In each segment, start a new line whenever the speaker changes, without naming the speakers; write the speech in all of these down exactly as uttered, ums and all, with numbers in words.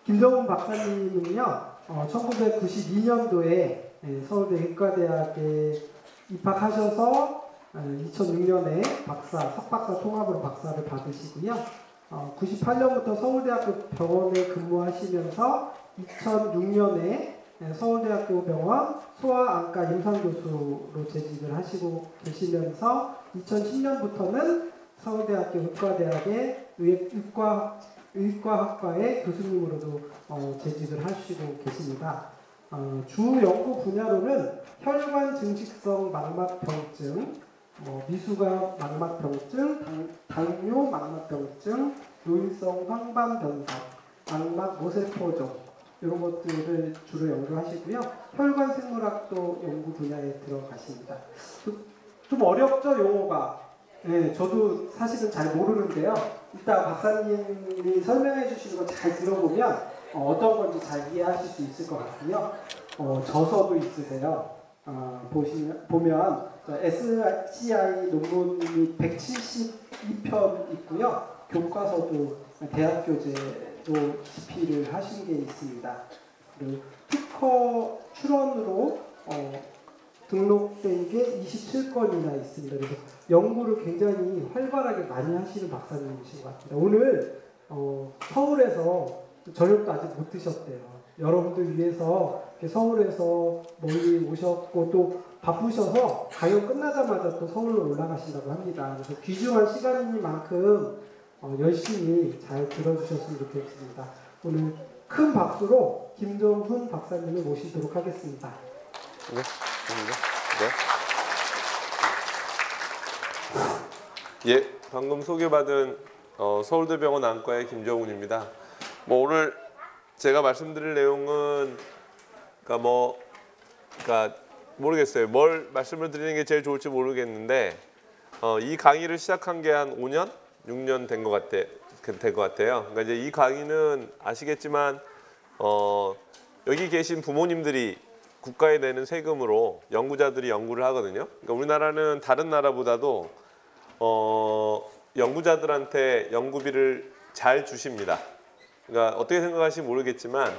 김정훈 박사님은요, 어, 천구백구십이 년도에 서울대 의과대학에 입학하셔서 이천육 년에 박사, 석박사 통합으로 박사를 받으시고요. 어, 구십팔 년부터 서울대학교 병원에 근무하시면서 이천육 년에 서울대학교 병원 소아안과 임상교수로 재직을 하시고 계시면서 이천십 년부터는 서울대학교 의과대학의 의과, 의과학과의 교수님으로도 어, 재직을 하시고 계십니다. 어, 주 연구 분야로는 혈관 증식성 망막병증, 뭐 미수가 망막병증, 당, 당뇨 망막병증, 노인성 황반변성, 망막 모세포종 이런 것들을 주로 연구하시고요. 혈관 생물학도 연구 분야에 들어가십니다. 좀 어렵죠, 용어가. 네, 저도 사실은 잘 모르는데요. 이따 박사님이 설명해 주시는 거 잘 들어보면 어, 어떤 건지 잘 이해하실 수 있을 것 같고요. 어, 저서도 있으세요. 어, 보시면, 보면 에스씨아이 논문이 백칠십이 편 있고요. 교과서도 대학교재도 집필을 하신 게 있습니다. 그리고 특허 출원으로 어, 등록된 게 이십칠 건이나 있습니다. 그래서 연구를 굉장히 활발하게 많이 하시는 박사님이신 것 같습니다. 오늘 어, 서울에서 저녁도 아직 못 드셨대요. 여러분들 위해서 서울에서 멀리 오셨고 또 바쁘셔서 강연 끝나자마자 또 서울로 올라가신다고 합니다. 그래서 귀중한 시간이니만큼 어, 열심히 잘 들어주셨으면 좋겠습니다. 오늘 큰 박수로 김정훈 박사님을 모시도록 하겠습니다.
네, 네. 예, 방금 소개받은 어, 서울대병원 안과의 김정훈입니다. 뭐 오늘 제가 말씀드릴 내용은 그러니까 뭐 그러니까 모르겠어요. 뭘 말씀을 드리는 게 제일 좋을지 모르겠는데 어, 이 강의를 시작한 게 한 오 년, 육 년 된 것 같아 된 것 같아요. 그러니까 이제 이 강의는 아시겠지만 어, 여기 계신 부모님들이 국가에 내는 세금으로 연구자들이 연구를 하거든요. 그러니까 우리나라는 다른 나라보다도 어, 연구자들한테 연구비를 잘 주십니다. 그러니까 어떻게 생각하실지 모르겠지만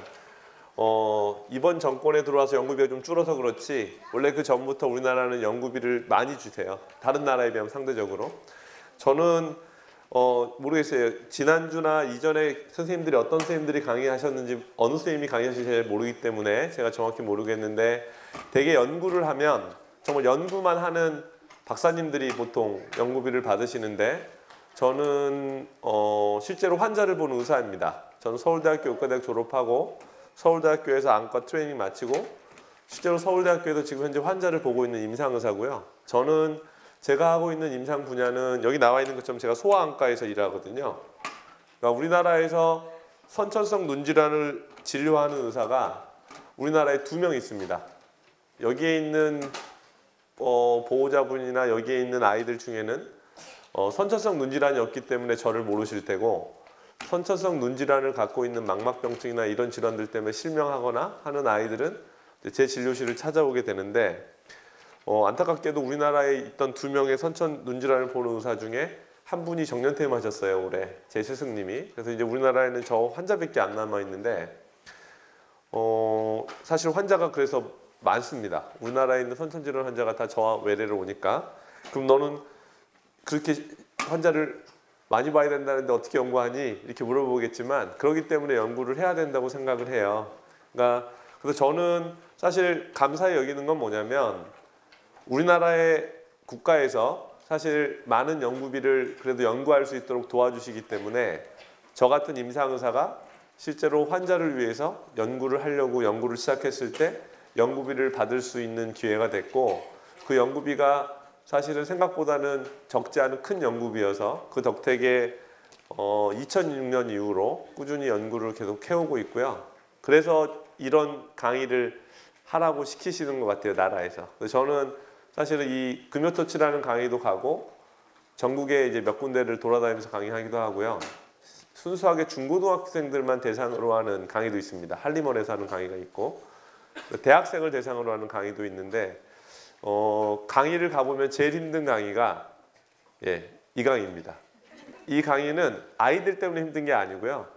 어, 이번 정권에 들어와서 연구비가 좀 줄어서 그렇지 원래 그 전부터 우리나라는 연구비를 많이 주세요. 다른 나라에 비하면 상대적으로. 저는 어, 모르겠어요. 지난주나 이전에 선생님들이 어떤 선생님들이 강의하셨는지 어느 선생님이 강의하실지 잘 모르기 때문에 제가 정확히 모르겠는데 되게 연구를 하면 정말 연구만 하는 박사님들이 보통 연구비를 받으시는데 저는 어, 실제로 환자를 보는 의사입니다. 저는 서울대학교 의과대학 졸업하고 서울대학교에서 안과 트레이닝 마치고 실제로 서울대학교에서 지금 현재 환자를 보고 있는 임상의사고요. 저는 제가 하고 있는 임상 분야는 여기 나와 있는 것처럼 제가 소아안과에서 일하거든요. 그러니까 우리나라에서 선천성 눈질환을 진료하는 의사가 우리나라에 두 명 있습니다. 여기에 있는 어, 보호자분이나 여기에 있는 아이들 중에는 어, 선천성 눈질환이 없기 때문에 저를 모르실 테고 선천성 눈질환을 갖고 있는 망막병증이나 이런 질환들 때문에 실명하거나 하는 아이들은 제 진료실을 찾아오게 되는데 어, 안타깝게도 우리나라에 있던 두 명의 선천 눈질환을 보는 의사 중에 한 분이 정년퇴임하셨어요. 올해 제 스승님이. 그래서 이제 우리나라에는 저 환자밖에 안 남아 있는데 어, 사실 환자가 그래서 많습니다. 우리나라에 있는 선천질환 환자가 다 저와 외래로 오니까 그럼 너는 그렇게 환자를 많이 봐야 된다는데 어떻게 연구하니? 이렇게 물어보겠지만 그렇기 때문에 연구를 해야 된다고 생각을 해요. 그러니까 그래서 저는 사실 감사히 여기는 건 뭐냐면 우리나라의 국가에서 사실 많은 연구비를 그래도 연구할 수 있도록 도와주시기 때문에 저 같은 임상의사가 실제로 환자를 위해서 연구를 하려고 연구를 시작했을 때 연구비를 받을 수 있는 기회가 됐고 그 연구비가 사실은 생각보다는 적지 않은 큰 연구비여서 그 덕택에 어, 이천육 년 이후로 꾸준히 연구를 계속 해오고 있고요. 그래서 이런 강의를 하라고 시키시는 것 같아요, 나라에서. 그래서 저는 사실은 이 금요터치라는 강의도 가고 전국에 이제 몇 군데를 돌아다니면서 강의하기도 하고요. 순수하게 중고등학생들만 대상으로 하는 강의도 있습니다. 할리먼에서 하는 강의가 있고 대학생을 대상으로 하는 강의도 있는데 어, 강의를 가보면 제일 힘든 강의가 예, 이 강의입니다. 이 강의는 아이들 때문에 힘든 게 아니고요.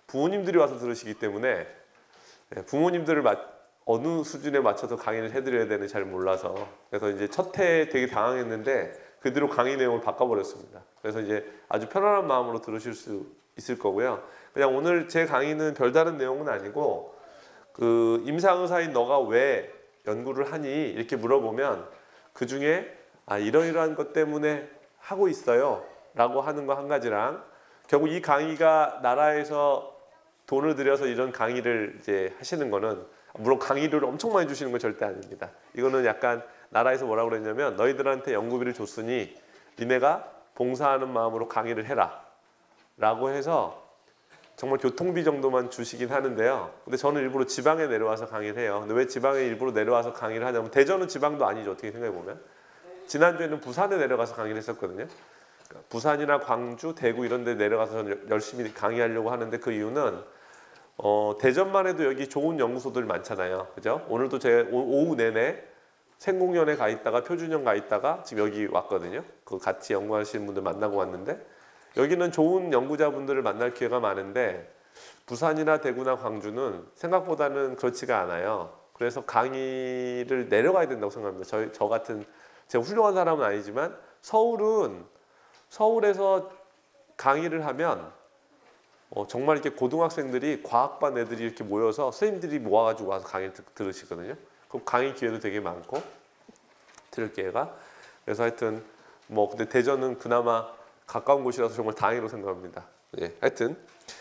부모님들이 와서 들으시기 때문에 부모님들을 마, 어느 수준에 맞춰서 강의를 해드려야 되는지 잘 몰라서 그래서 이제 첫 해 되게 당황했는데 그대로 강의 내용을 바꿔버렸습니다. 그래서 이제 아주 편안한 마음으로 들으실 수 있을 거고요. 그냥 오늘 제 강의는 별다른 내용은 아니고 그 임상의사인 너가 왜 연구를 하니 이렇게 물어보면 그 중에 아 이러이러한 것 때문에 하고 있어요 라고 하는 거 한 가지랑 결국 이 강의가 나라에서 돈을 들여서 이런 강의를 이제 하시는 거는 물론 강의료를 엄청 많이 주시는 건 절대 아닙니다. 이거는 약간 나라에서 뭐라고 그랬냐면 너희들한테 연구비를 줬으니 니네가 봉사하는 마음으로 강의를 해라 라고 해서 정말 교통비 정도만 주시긴 하는데요. 근데 저는 일부러 지방에 내려와서 강의를 해요. 근데 왜 지방에 일부러 내려와서 강의를 하냐면 대전은 지방도 아니죠. 어떻게 생각해 보면. 지난주에는 부산에 내려가서 강의를 했었거든요. 그러니까 부산이나 광주, 대구 이런 데 내려가서 저는 열심히 강의하려고 하는데 그 이유는 어, 대전만 해도 여기 좋은 연구소들 많잖아요. 그죠? 오늘도 제 오후 내내 생공연에 가 있다가 표준연 가 있다가 지금 여기 왔거든요. 그 같이 연구하시는 분들 만나고 왔는데 여기는 좋은 연구자분들을 만날 기회가 많은데 부산이나 대구나 광주는 생각보다는 그렇지가 않아요. 그래서 강의를 내려가야 된다고 생각합니다. 저, 저 같은 제가 훌륭한 사람은 아니지만 서울은 서울에서 강의를 하면 어, 정말 이렇게 고등학생들이 과학반 애들이 이렇게 모여서 선생님들이 모아가지고 와서 강의를 드, 들으시거든요. 그럼 강의 기회도 되게 많고 들을 기회가 그래서 하여튼 뭐 근데 대전은 그나마 가까운 곳이라서 정말 다행이라고 생각합니다. 예, 하여튼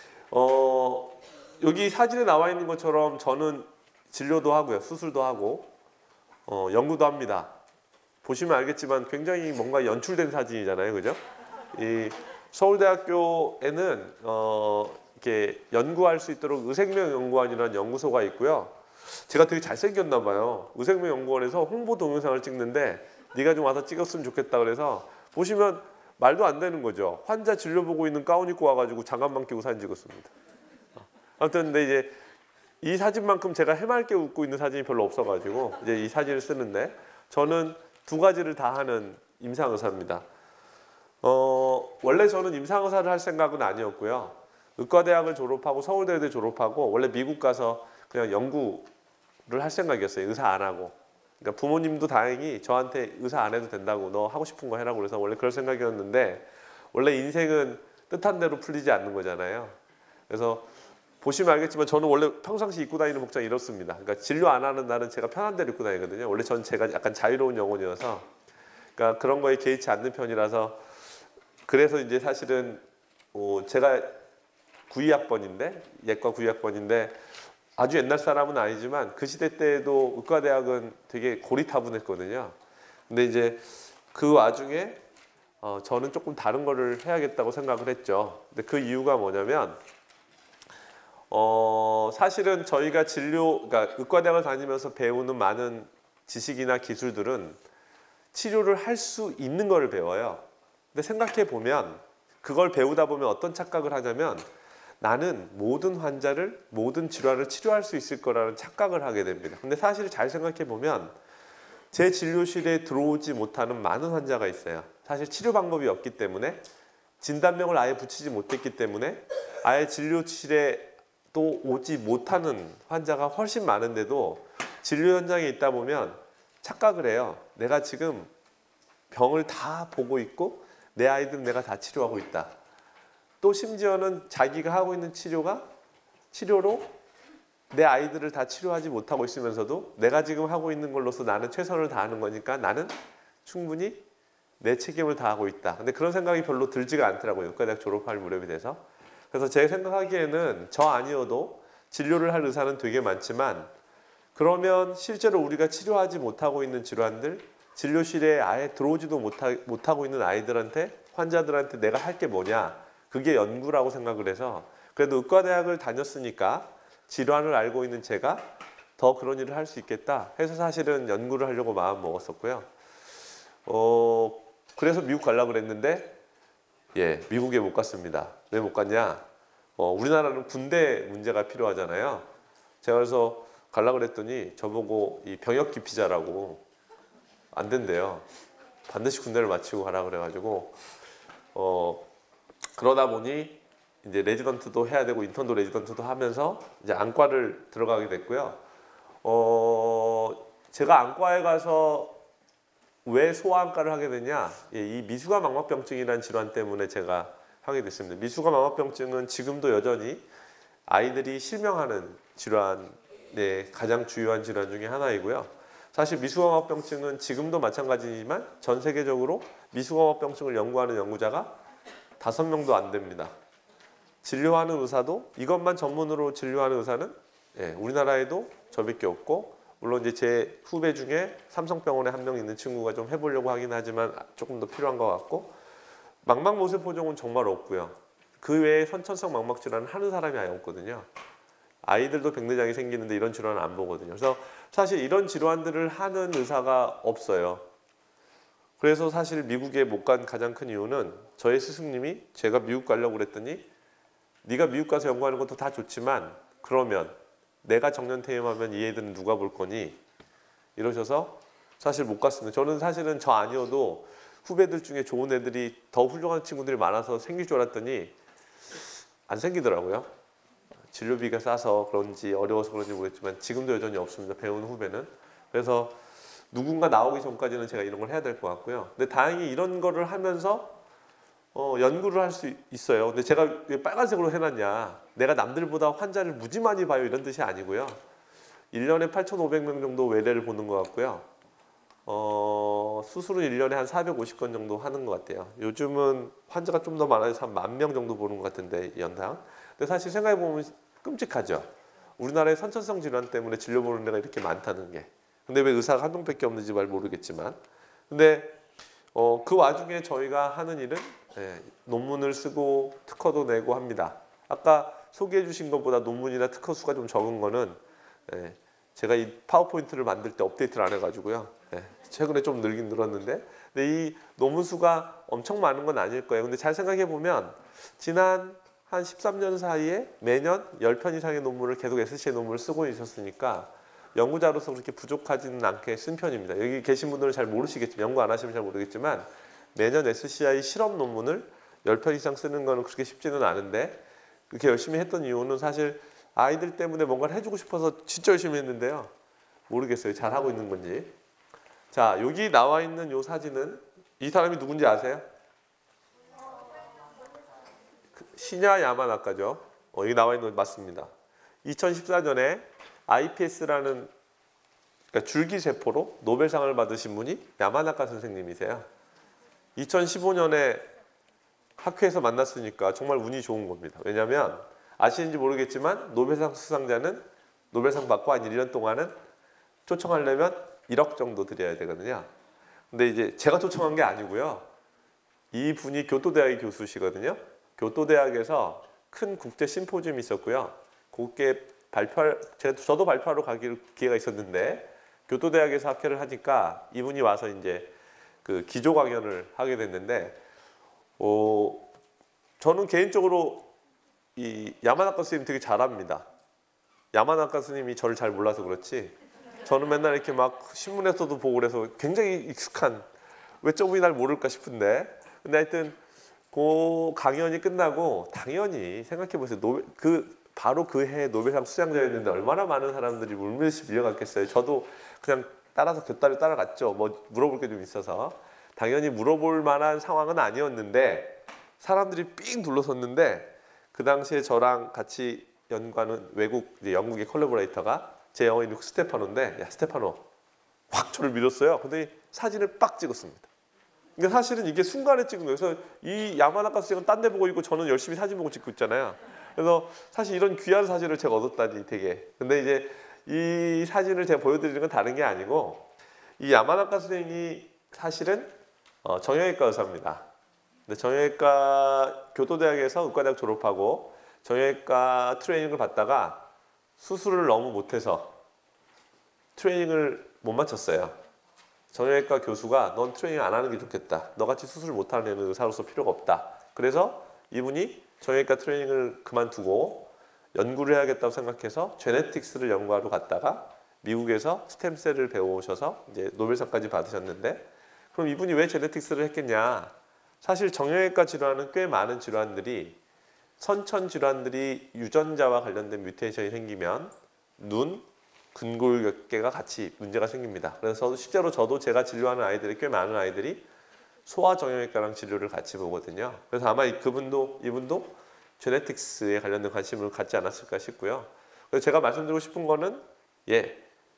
어, 여기 사진에 나와 있는 것처럼 저는 진료도 하고요, 수술도 하고 어, 연구도 합니다. 보시면 알겠지만 굉장히 뭔가 연출된 사진이잖아요, 그죠? 이 서울대학교에는 어, 이렇게 연구할 수 있도록 의생명연구원이라는 연구소가 있고요. 제가 되게 잘생겼나 봐요. 의생명연구원에서 홍보 동영상을 찍는데 네가 좀 와서 찍었으면 좋겠다 그래서 보시면 말도 안 되는 거죠. 환자 진료 보고 있는 가운 입고 와가지고 장갑만 끼고 사진 찍었습니다. 아무튼 근데 이제 이 사진만큼 제가 해맑게 웃고 있는 사진이 별로 없어가지고 이제 이 사진을 쓰는데 저는 두 가지를 다 하는 임상의사입니다. 어, 원래 저는 임상의사를 할 생각은 아니었고요. 의과대학을 졸업하고 서울대를 졸업하고 원래 미국 가서 그냥 연구를 할 생각이었어요. 의사 안 하고. 그러니까 부모님도 다행히 저한테 의사 안 해도 된다고 너 하고 싶은 거 해라고 그래서 원래 그럴 생각이었는데 원래 인생은 뜻한 대로 풀리지 않는 거잖아요. 그래서 보시면 알겠지만 저는 원래 평상시 입고 다니는 복장 이렇습니다. 그러니까 진료 안 하는 날은 제가 편한 대로 입고 다니거든요. 원래 전 제가 약간 자유로운 영혼이어서 그러니까 그런 거에 개의치 않는 편이라서 그래서 이제 사실은 어 제가 구이 학번인데 예과 구이 학번인데 아주 옛날 사람은 아니지만 그 시대 때도 의과대학은 되게 고리타분했거든요. 근데 이제 그 와중에 어, 저는 조금 다른 거를 해야겠다고 생각을 했죠. 근데 그 이유가 뭐냐면 어, 사실은 저희가 진료, 그러니까 의과대학을 다니면서 배우는 많은 지식이나 기술들은 치료를 할 수 있는 거를 배워요. 근데 생각해 보면 그걸 배우다 보면 어떤 착각을 하냐면 나는 모든 환자를 모든 질환을 치료할 수 있을 거라는 착각을 하게 됩니다. 근데 사실 잘 생각해 보면 제 진료실에 들어오지 못하는 많은 환자가 있어요. 사실 치료 방법이 없기 때문에 진단명을 아예 붙이지 못했기 때문에 아예 진료실에 또 오지 못하는 환자가 훨씬 많은데도 진료 현장에 있다 보면 착각을 해요. 내가 지금 병을 다 보고 있고 내 아이들은 내가 다 치료하고 있다. 또 심지어는 자기가 하고 있는 치료가 치료로 내 아이들을 다 치료하지 못하고 있으면서도 내가 지금 하고 있는 걸로서 나는 최선을 다하는 거니까 나는 충분히 내 책임을 다하고 있다. 근데 그런 생각이 별로 들지가 않더라고요. 의과대학 졸업할 무렵이 돼서. 그래서 제가 생각하기에는 저 아니어도 진료를 할 의사는 되게 많지만 그러면 실제로 우리가 치료하지 못하고 있는 질환들 진료실에 아예 들어오지도 못하, 못하고 있는 아이들한테 환자들한테 내가 할 게 뭐냐 그게 연구라고 생각을 해서 그래도 의과대학을 다녔으니까 질환을 알고 있는 제가 더 그런 일을 할 수 있겠다 해서 사실은 연구를 하려고 마음 먹었었고요. 어, 그래서 미국 가려고 그랬는데 예, 미국에 못 갔습니다. 왜 못 갔냐? 어, 우리나라는 군대 문제가 필요하잖아요. 제가 그래서 가려고 그랬더니 저보고 이 병역 기피자라고 안 된대요. 반드시 군대를 마치고 가라 그래가지고 어, 그러다 보니 이제 레지던트도 해야 되고 인턴도 레지던트도 하면서 이제 안과를 들어가게 됐고요. 어, 제가 안과에 가서 왜 소아안과를 하게 되냐? 예, 이 미수가 망막병증이라는 질환 때문에 제가 하게 됐습니다. 미수가 망막병증은 지금도 여전히 아이들이 실명하는 질환의 가장 주요한 질환 중에 하나이고요. 사실 미수가 망막병증은 지금도 마찬가지지만 전 세계적으로 미수가 망막병증을 연구하는 연구자가 다섯 명도 안 됩니다. 진료하는 의사도 이것만 전문으로 진료하는 의사는 예, 우리나라에도 저밖에 없고, 물론 이제 제 후배 중에 삼성병원에 한 명 있는 친구가 좀 해보려고 하긴 하지만 조금 더 필요한 것 같고, 망막모세포종은 정말 없고요. 그 외에 선천성 망막 질환은 하는 사람이 아예 없거든요. 아이들도 백내장이 생기는데 이런 질환은 안 보거든요. 그래서 사실 이런 질환들을 하는 의사가 없어요. 그래서 사실 미국에 못 간 가장 큰 이유는 저의 스승님이 제가 미국 가려고 그랬더니 네가 미국 가서 연구하는 것도 다 좋지만 그러면 내가 정년퇴임하면 이 애들은 누가 볼 거니? 이러셔서 사실 못 갔습니다. 저는 사실은 저 아니어도 후배들 중에 좋은 애들이 더 훌륭한 친구들이 많아서 생길 줄 알았더니 안 생기더라고요. 진료비가 싸서 그런지 어려워서 그런지 모르겠지만 지금도 여전히 없습니다. 배운 후배는. 그래서 누군가 나오기 전까지는 제가 이런 걸 해야 될 것 같고요. 근데 다행히 이런 거를 하면서 어, 연구를 할 수 있어요. 근데 제가 왜 빨간색으로 해놨냐, 내가 남들보다 환자를 무지 많이 봐요 이런 뜻이 아니고요. 일 년에 팔천오백 명 정도 외래를 보는 것 같고요. 어, 수술은 일 년에 한 사백오십 건 정도 하는 것 같아요. 요즘은 환자가 좀 더 많아서 한 만 명 정도 보는 것 같은데 연당. 근데 사실 생각해보면 끔찍하죠. 우리나라의 선천성 질환 때문에 진료 보는 데가 이렇게 많다는 게. 근데 왜 의사가 한 명밖에 없는지 잘 모르겠지만. 근데 어, 그 와중에 저희가 하는 일은 예, 논문을 쓰고 특허도 내고 합니다. 아까 소개해 주신 것보다 논문이나 특허 수가 좀 적은 거는 예, 제가 이 파워포인트를 만들 때 업데이트를 안 해가지고요. 예, 최근에 좀 늘긴 늘었는데, 근데 이 논문 수가 엄청 많은 건 아닐 거예요. 근데 잘 생각해 보면 지난 한 십삼 년 사이에 매년 십 편 이상의 논문을 계속 에스씨아이 논문을 쓰고 있었으니까 연구자로서 그렇게 부족하지는 않게 쓴 편입니다. 여기 계신 분들은 잘 모르시겠지만, 연구 안 하시면 잘 모르겠지만 매년 에스씨아이 실험 논문을 십 편 이상 쓰는 거는 그렇게 쉽지는 않은데, 그렇게 열심히 했던 이유는 사실 아이들 때문에 뭔가를 해주고 싶어서 진짜 열심히 했는데요. 모르겠어요. 잘 하고 있는 건지. 자, 여기 나와 있는 이 사진은 이 사람이 누군지 아세요? 시냐 야마나카죠. 어, 여기 나와 있는 거 맞습니다. 이천십사 년에 아이피에스라는 그러니까 줄기세포로 노벨상을 받으신 분이 야마나카 선생님이세요. 이천십오 년에 학회에서 만났으니까 정말 운이 좋은 겁니다. 왜냐하면 아시는지 모르겠지만 노벨상 수상자는 노벨상 받고 한 일 년 동안은 초청하려면 일억 정도 드려야 되거든요. 근데 이제 제가 초청한 게 아니고요. 이 분이 교토대학의 교수시거든요. 교토대학에서 큰 국제 심포지움이 있었고요. 그게 발표, 제가 저도 발표하러 가길 기회가 있었는데 교토대학에서 학회를 하니까 이분이 와서 이제 그 기조 강연을 하게 됐는데, 어, 저는 개인적으로 이 야마나카 스님 되게 잘합니다. 야마나카 스님이 저를 잘 몰라서 그렇지 저는 맨날 이렇게 막 신문에서도 보고 그래서 굉장히 익숙한, 왜 저분이 날 모를까 싶은데, 근데 하여튼 그 강연이 끝나고 당연히 생각해보세요. 노벨, 그 바로 그 해 노벨상 수상자였는데 얼마나 많은 사람들이 울면서 밀려갔겠어요. 저도 그냥 따라서 곁다리 따라갔죠. 뭐 물어볼 게 좀 있어서. 당연히 물어볼 만한 상황은 아니었는데 사람들이 삥 둘러섰는데, 그 당시에 저랑 같이 연구하는 외국 이제 영국의 콜라보레이터가 제 영어 이름 스테파노인데, 야 스테파노, 확 저를 밀었어요. 근데 사진을 빡 찍었습니다. 그러니까 사실은 이게 순간에 찍은 거예요. 그래서 이 야마나카 선생은 딴 데 보고 있고 저는 열심히 사진 보고 찍고 있잖아요. 그래서 사실 이런 귀한 사진을 제가 얻었다니 되게. 근데 이제 이 사진을 제가 보여드리는 건 다른 게 아니고, 이 야마나카 선생이 사실은 어, 정형외과 의사입니다. 근데 정형외과 교토대학에서 의과대학 졸업하고 정형외과 트레이닝을 받다가 수술을 너무 못해서 트레이닝을 못 마쳤어요. 정형외과 교수가 넌 트레이닝 안 하는 게 좋겠다. 너같이 수술 못하는 애는 의사로서 필요가 없다. 그래서 이분이 정형외과 트레이닝을 그만두고 연구를 해야겠다고 생각해서 제네틱스를 연구하러 갔다가 미국에서 스템셀을 배워오셔서 이제 노벨상까지 받으셨는데, 그럼 이분이 왜 제네틱스를 했겠냐? 사실 정형외과 질환은 꽤 많은 질환들이 선천 질환들이 유전자와 관련된 뮤테이션이 생기면 눈, 근골격계가 같이 문제가 생깁니다. 그래서 실제로 저도 제가 진료하는 아이들이 꽤 많은 아이들이 소아정형외과랑 진료를 같이 보거든요. 그래서 아마 그분도 이분도 제네틱스에 관련된 관심을 갖지 않았을까 싶고요. 그래서 제가 말씀드리고 싶은 거는 예,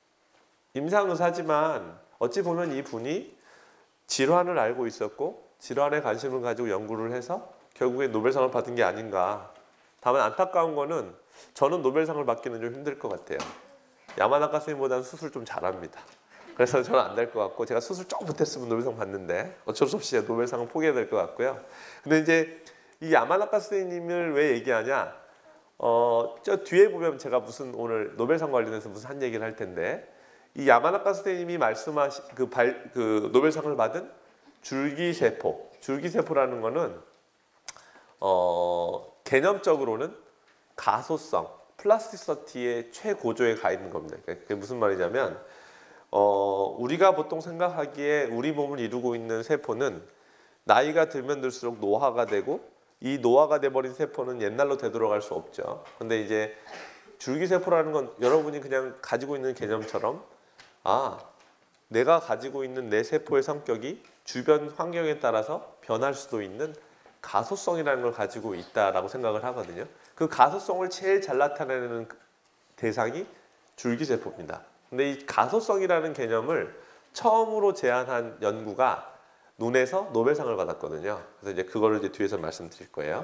임상의사지만 어찌 보면 이분이 질환을 알고 있었고 질환에 관심을 가지고 연구를 해서 결국에 노벨상을 받은 게 아닌가. 다만 안타까운 거는 저는 노벨상을 받기는 좀 힘들 것 같아요. 야마나카 선생님보다는 수술 좀 잘합니다. 그래서 저는 안 될 것 같고 제가 수술 좀 못했으면 노벨상 받는데 어쩔 수 없이 노벨상은 포기해야 될 것 같고요. 근데 이제 이 야마나카 선생님을 왜 얘기하냐? 어, 저 뒤에 보면 제가 무슨 오늘 노벨상 관련해서 무슨 한 얘기를 할 텐데 이 야마나카 선생님이 말씀하신 그, 발, 그 노벨상을 받은 줄기세포, 줄기세포라는 거는 어, 개념적으로는 가소성, 플라스티시티의 최고조에 가 있는 겁니다. 그게 무슨 말이냐면 어, 우리가 보통 생각하기에 우리 몸을 이루고 있는 세포는 나이가 들면 들수록 노화가 되고 이 노화가 돼버린 세포는 옛날로 되돌아갈 수 없죠. 근데 이제 줄기세포라는 건 여러분이 그냥 가지고 있는 개념처럼 아, 내가 가지고 있는 내 세포의 성격이 주변 환경에 따라서 변할 수도 있는 가소성이라는 걸 가지고 있다라고 생각을 하거든요. 그 가소성을 제일 잘 나타내는 대상이 줄기세포입니다. 근데 이 가소성이라는 개념을 처음으로 제안한 연구가 눈에서 노벨상을 받았거든요. 그래서 이제 그거를 이제 뒤에서 말씀드릴 거예요.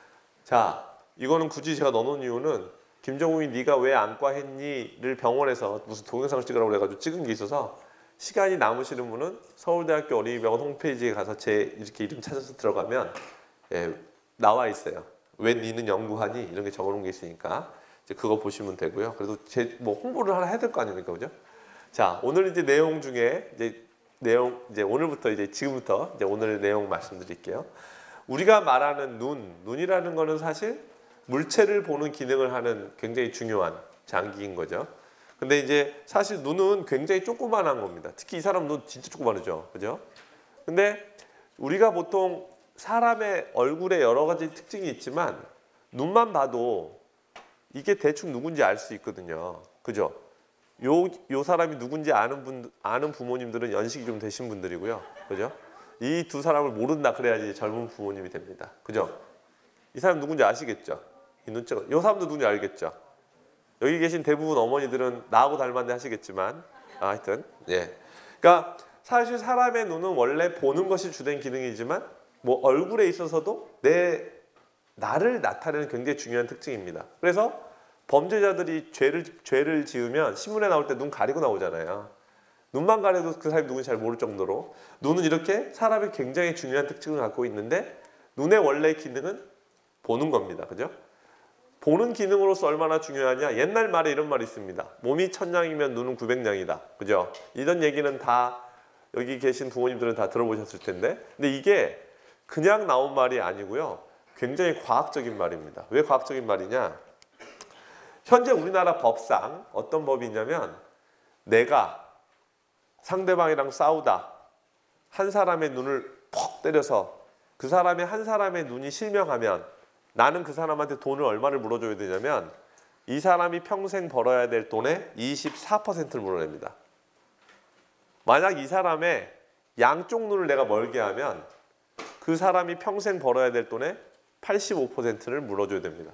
자, 이거는 굳이 제가 넣어놓은 이유는 김정욱이 네가 왜 안과 했니?를 병원에서 무슨 동영상을 찍으라고 그래가지고 찍은 게 있어서 시간이 남으시는 분은 서울대학교 어린이병원 홈페이지에 가서 제 이렇게 이름 찾아서 들어가면 예, 나와 있어요. 왜 니는 연구하니? 이런 게 적어놓은 게 있으니까 이제 그거 보시면 되고요. 그래도 제 뭐 홍보를 하나 해야 될 거 아닙니까, 그죠? 자, 오늘 이제 내용 중에 이제 내용 이제 오늘부터 이제 지금부터 이제 오늘 내용 말씀드릴게요. 우리가 말하는 눈, 눈이라는 거는 사실 물체를 보는 기능을 하는 굉장히 중요한 장기인 거죠. 근데 이제 사실 눈은 굉장히 조그만한 겁니다. 특히 이 사람 눈 진짜 조그마하죠, 그죠? 근데 우리가 보통 사람의 얼굴에 여러 가지 특징이 있지만 눈만 봐도 이게 대충 누군지 알 수 있거든요, 그죠? 요, 요 사람이 누군지 아는 분, 아는 부모님들은 연식이 좀 되신 분들이고요, 그죠? 이 두 사람을 모른다 그래야지 젊은 부모님이 됩니다, 그죠? 이 사람 누군지 아시겠죠? 이 눈자가, 요 사람도 누군지 알겠죠? 여기 계신 대부분 어머니들은 나하고 닮았네 하시겠지만, 아, 하여튼, 예. 그러니까 사실 사람의 눈은 원래 보는 것이 주된 기능이지만, 뭐 얼굴에 있어서도 내 나를 나타내는 굉장히 중요한 특징입니다. 그래서 범죄자들이 죄를 죄를 지으면 신문에 나올 때 눈 가리고 나오잖아요. 눈만 가려도 그 사람이 누군지 잘 모를 정도로 눈은 이렇게 사람의 굉장히 중요한 특징을 갖고 있는데 눈의 원래 기능은 보는 겁니다. 그죠? 보는 기능으로서 얼마나 중요하냐? 옛날 말에 이런 말이 있습니다. 몸이 천냥이면 눈은 구백냥이다. 그죠? 이런 얘기는 다 여기 계신 부모님들은 다 들어보셨을 텐데, 근데 이게 그냥 나온 말이 아니고요. 굉장히 과학적인 말입니다. 왜 과학적인 말이냐? 현재 우리나라 법상 어떤 법이 있냐면 내가 상대방이랑 싸우다 한 사람의 눈을 퍽 때려서 그 사람의 한 사람의 눈이 실명하면 나는 그 사람한테 돈을 얼마를 물어줘야 되냐면 이 사람이 평생 벌어야 될 돈의 이십사 퍼센트를 물어냅니다. 만약 이 사람의 양쪽 눈을 내가 멀게 하면 그 사람이 평생 벌어야 될 돈의 팔십오 퍼센트를 물어줘야 됩니다.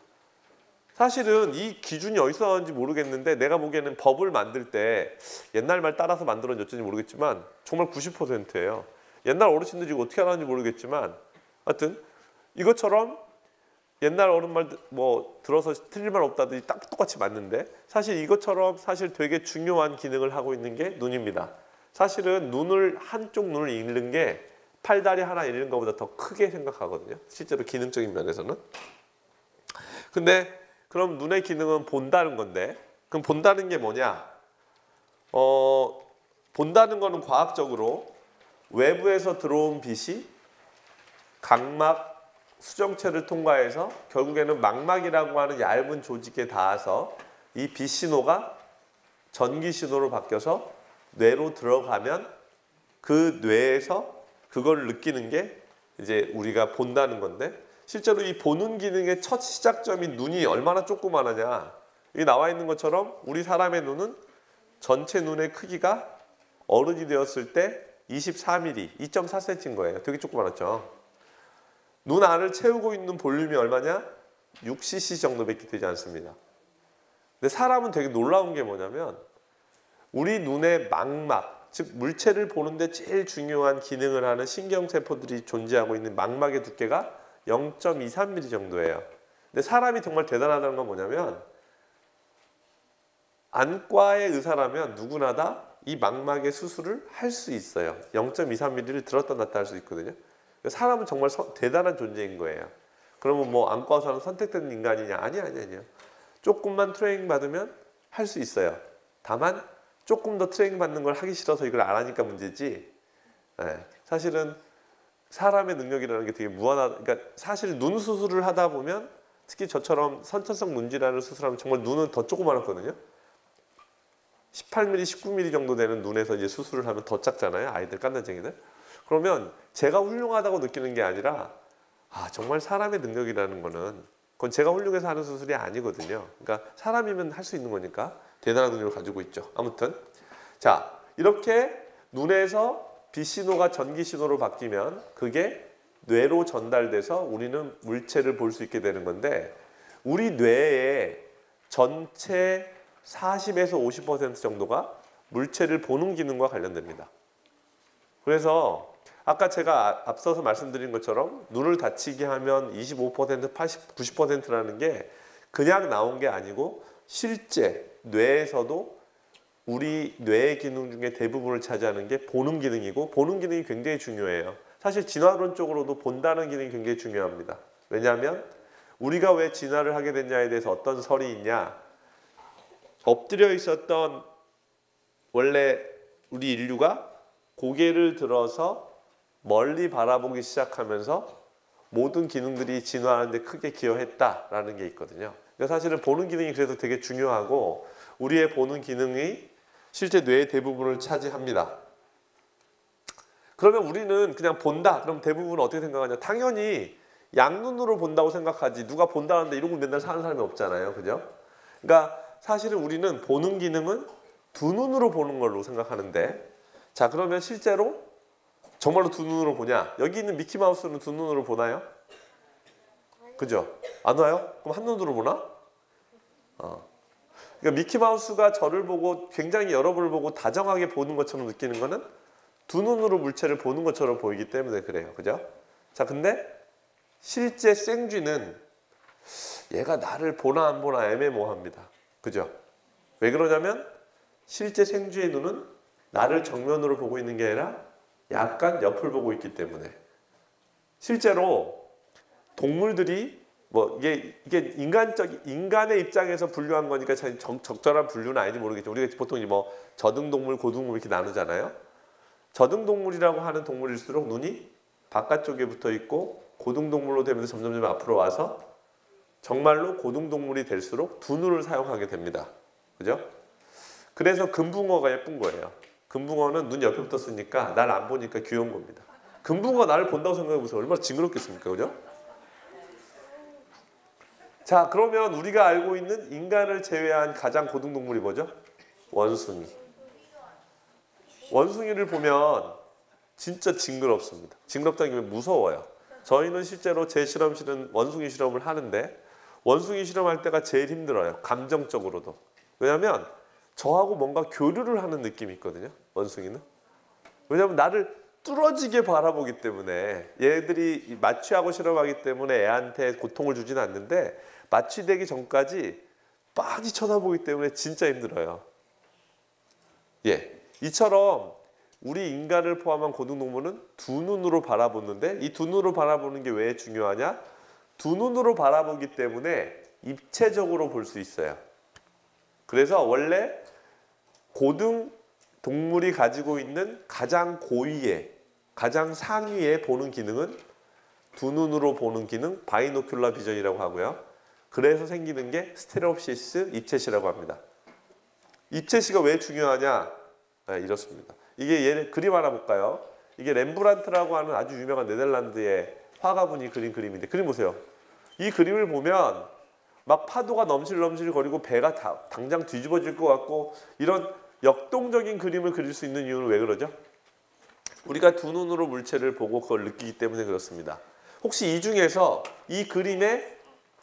사실은 이 기준이 어디서 나왔는지 모르겠는데 내가 보기에는 법을 만들 때 옛날 말 따라서 만들었는지 어쩐지 모르겠지만 정말 구십 퍼센트예요. 옛날 어르신들이 이거 어떻게 하는지 모르겠지만 하여튼 이것처럼 옛날 어른 말 뭐 들어서 틀릴 말 없다더니 딱 똑같이 맞는데 사실 이것처럼 사실 되게 중요한 기능을 하고 있는 게 눈입니다. 사실은 눈을 한쪽 눈을 잃는 게 팔다리 하나 잃는 것보다 더 크게 생각하거든요. 실제로 기능적인 면에서는. 근데 그럼 눈의 기능은 본다는 건데 그럼 본다는 게 뭐냐? 어, 본다는 거는 과학적으로 외부에서 들어온 빛이 각막 수정체를 통과해서 결국에는 망막이라고 하는 얇은 조직에 닿아서 이 빛 신호가 전기 신호로 바뀌어서 뇌로 들어가면 그 뇌에서 그걸 느끼는 게 이제 우리가 본다는 건데 실제로 이 보는 기능의 첫 시작점이 눈이 얼마나 조그마하냐. 여기 나와 있는 것처럼 우리 사람의 눈은 전체 눈의 크기가 어른이 되었을 때 이십사 밀리미터, 이 점 사 센티미터인 거예요. 되게 조그맣죠. 눈 안을 채우고 있는 볼륨이 얼마냐? 육 씨씨 정도밖에 되지 않습니다. 근데 사람은 되게 놀라운 게 뭐냐면 우리 눈의 망막, 즉 물체를 보는데 제일 중요한 기능을 하는 신경세포들이 존재하고 있는 망막의 두께가 영 점 이삼 밀리미터 정도예요. 근데 사람이 정말 대단하다는 건 뭐냐면 안과의 의사라면 누구나 다 이 망막의 수술을 할 수 있어요. 영 점 이삼 밀리미터를 들었다 놨다 할 수 있거든요. 사람은 정말 서, 대단한 존재인 거예요. 그러면 뭐 안과 의사는 선택된 인간이냐? 아니 아니 아니요. 조금만 트레이닝 받으면 할 수 있어요. 다만 조금 더 트레이닝 받는 걸 하기 싫어서 이걸 안 하니까 문제지. 네, 사실은 사람의 능력이라는 게 되게 무한하다. 그러니까 사실 눈 수술을 하다 보면 특히 저처럼 선천성 눈질환을 수술하면 정말 눈은 더 조그맣거든요. 십팔 밀리미터, 십구 밀리미터 정도 되는 눈에서 이제 수술을 하면 더 작잖아요. 아이들 깐난쟁이들. 그러면 제가 훌륭하다고 느끼는 게 아니라 아 정말 사람의 능력이라는 거는 그건 제가 훌륭해서 하는 수술이 아니거든요. 그러니까 사람이면 할 수 있는 거니까 대단한 능력을 가지고 있죠. 아무튼 자 이렇게 눈에서 빛 신호가 전기 신호로 바뀌면 그게 뇌로 전달돼서 우리는 물체를 볼 수 있게 되는 건데 우리 뇌의 전체 사십에서 오십 퍼센트 정도가 물체를 보는 기능과 관련됩니다. 그래서 아까 제가 앞서서 말씀드린 것처럼 눈을 다치게 하면 이십오 퍼센트, 팔십, 구십 퍼센트라는 게 그냥 나온 게 아니고 실제 뇌에서도 우리 뇌의 기능 중에 대부분을 차지하는 게 보는 기능이고 보는 기능이 굉장히 중요해요. 사실 진화론적으로도 본다는 기능이 굉장히 중요합니다. 왜냐하면 우리가 왜 진화를 하게 됐냐에 대해서 어떤 설이 있냐. 엎드려 있었던 원래 우리 인류가 고개를 들어서 멀리 바라보기 시작하면서 모든 기능들이 진화하는 데 크게 기여했다라는 게 있거든요. 그러니까 사실은 보는 기능이 그래서 되게 중요하고 우리의 보는 기능이 실제 뇌의 대부분을 차지합니다. 그러면 우리는 그냥 본다. 그럼 대부분은 어떻게 생각하냐? 당연히 양눈으로 본다고 생각하지. 누가 본다는데 이러고 맨날 사는 사람이 없잖아요. 그죠? 그러니까 사실은 우리는 보는 기능은 두 눈으로 보는 걸로 생각하는데 자 그러면 실제로 정말로 두 눈으로 보냐? 여기 있는 미키마우스는 두 눈으로 보나요? 그죠? 안 와요? 그럼 한 눈으로 보나? 어. 그러니까 미키마우스가 저를 보고 굉장히 여러분을 보고 다정하게 보는 것처럼 느끼는 거는 두 눈으로 물체를 보는 것처럼 보이기 때문에 그래요. 그죠? 자 근데 실제 생쥐는 얘가 나를 보나 안 보나 애매모호합니다. 그죠? 왜 그러냐면 실제 생쥐의 눈은 나를 정면으로 보고 있는 게 아니라 약간 옆을 보고 있기 때문에 실제로 동물들이 뭐 이게 이게 인간적 인간의 입장에서 분류한 거니까 적, 적절한 분류는 아닌지 모르겠죠. 우리가 보통 뭐 저등동물, 고등동물 이렇게 나누잖아요. 저등동물이라고 하는 동물일수록 눈이 바깥쪽에 붙어 있고 고등동물로 되면서 점점 점 앞으로 와서 정말로 고등동물이 될수록 두 눈을 사용하게 됩니다. 그죠? 그래서 금붕어가 예쁜 거예요. 금붕어는 눈 옆에 붙었으니까 날 안 보니까 귀여운 겁니다. 금붕어가 나를 본다고 생각해보세요. 얼마나 징그럽겠습니까? 그죠? 자, 그러면 우리가 알고 있는 인간을 제외한 가장 고등동물이 뭐죠? 원숭이. 원숭이를 보면 진짜 징그럽습니다. 징그럽다는 게 무서워요. 저희는 실제로 제 실험실은 원숭이 실험을 하는데 원숭이 실험할 때가 제일 힘들어요. 감정적으로도. 왜냐하면 저하고 뭔가 교류를 하는 느낌이 있거든요. 원숭이는. 왜냐하면 나를 뚫어지게 바라보기 때문에 얘들이 마취하고 실험하기 때문에 애한테 고통을 주지는 않는데 마취되기 전까지 빤히 쳐다보기 때문에 진짜 힘들어요. 예, 이처럼 우리 인간을 포함한 고등동물은 두 눈으로 바라보는데 이 두 눈으로 바라보는 게 왜 중요하냐? 두 눈으로 바라보기 때문에 입체적으로 볼 수 있어요. 그래서 원래 고등 동물이 가지고 있는 가장 고위의, 가장 상위의 보는 기능은 두 눈으로 보는 기능, 바이노큘러 비전이라고 하고요. 그래서 생기는 게 스테레옵시스 입체시라고 합니다. 입체시가 왜 중요하냐? 네, 이렇습니다. 이게 얘를 그림 하나 볼까요? 이게 렘브란트라고 하는 아주 유명한 네덜란드의 화가분이 그린 그림인데 그림 보세요. 이 그림을 보면 막 파도가 넘실넘실 거리고 배가 다, 당장 뒤집어질 것 같고 이런 역동적인 그림을 그릴 수 있는 이유는 왜 그러죠? 우리가 두 눈으로 물체를 보고 그걸 느끼기 때문에 그렇습니다. 혹시 이 중에서 이 그림의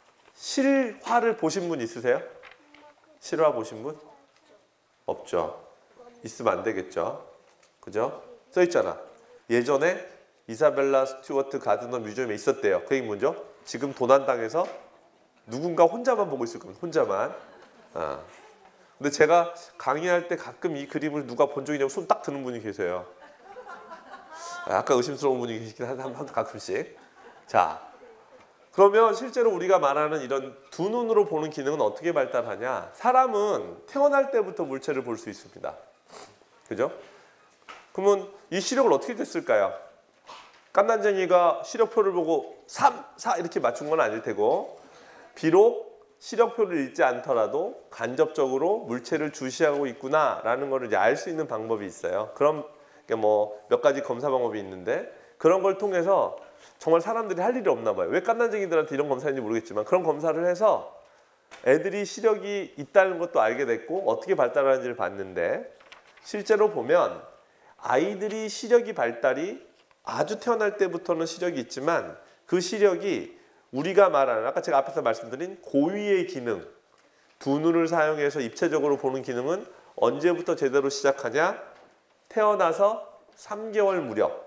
실화를 보신 분 있으세요? 실화 보신 분? 없죠. 있으면 안 되겠죠. 그죠? 써 있잖아. 예전에 이사벨라 스튜어트 가드너 뮤지엄에 있었대요. 그 얘기 뭐죠? 지금 도난당해서 누군가 혼자만 보고 있을 겁니다. 혼자만. 아. 근데 제가 강의할 때 가끔 이 그림을 누가 본 적이 있냐고 손 딱 드는 분이 계세요. 아까 의심스러운 분이 계시긴 한데 가끔씩. 자, 그러면 실제로 우리가 말하는 이런 두 눈으로 보는 기능은 어떻게 발달하냐? 사람은 태어날 때부터 물체를 볼 수 있습니다. 그죠? 그러면 이 시력을 어떻게 됐을까요? 깐난쟁이가 시력표를 보고 삼, 사 이렇게 맞춘 건 아닐 테고 비록 시력표를 읽지 않더라도 간접적으로 물체를 주시하고 있구나라는 것을 알 수 있는 방법이 있어요. 그럼 뭐 몇 가지 검사 방법이 있는데 그런 걸 통해서 정말 사람들이 할 일이 없나 봐요. 왜 깐난쟁이들한테 이런 검사인지 모르겠지만 그런 검사를 해서 애들이 시력이 있다는 것도 알게 됐고 어떻게 발달하는지를 봤는데 실제로 보면 아이들이 시력이 발달이 아주 태어날 때부터는 시력이 있지만 그 시력이 우리가 말하는 아까 제가 앞에서 말씀드린 고위의 기능 두 눈을 사용해서 입체적으로 보는 기능은 언제부터 제대로 시작하냐? 태어나서 삼 개월 무렵.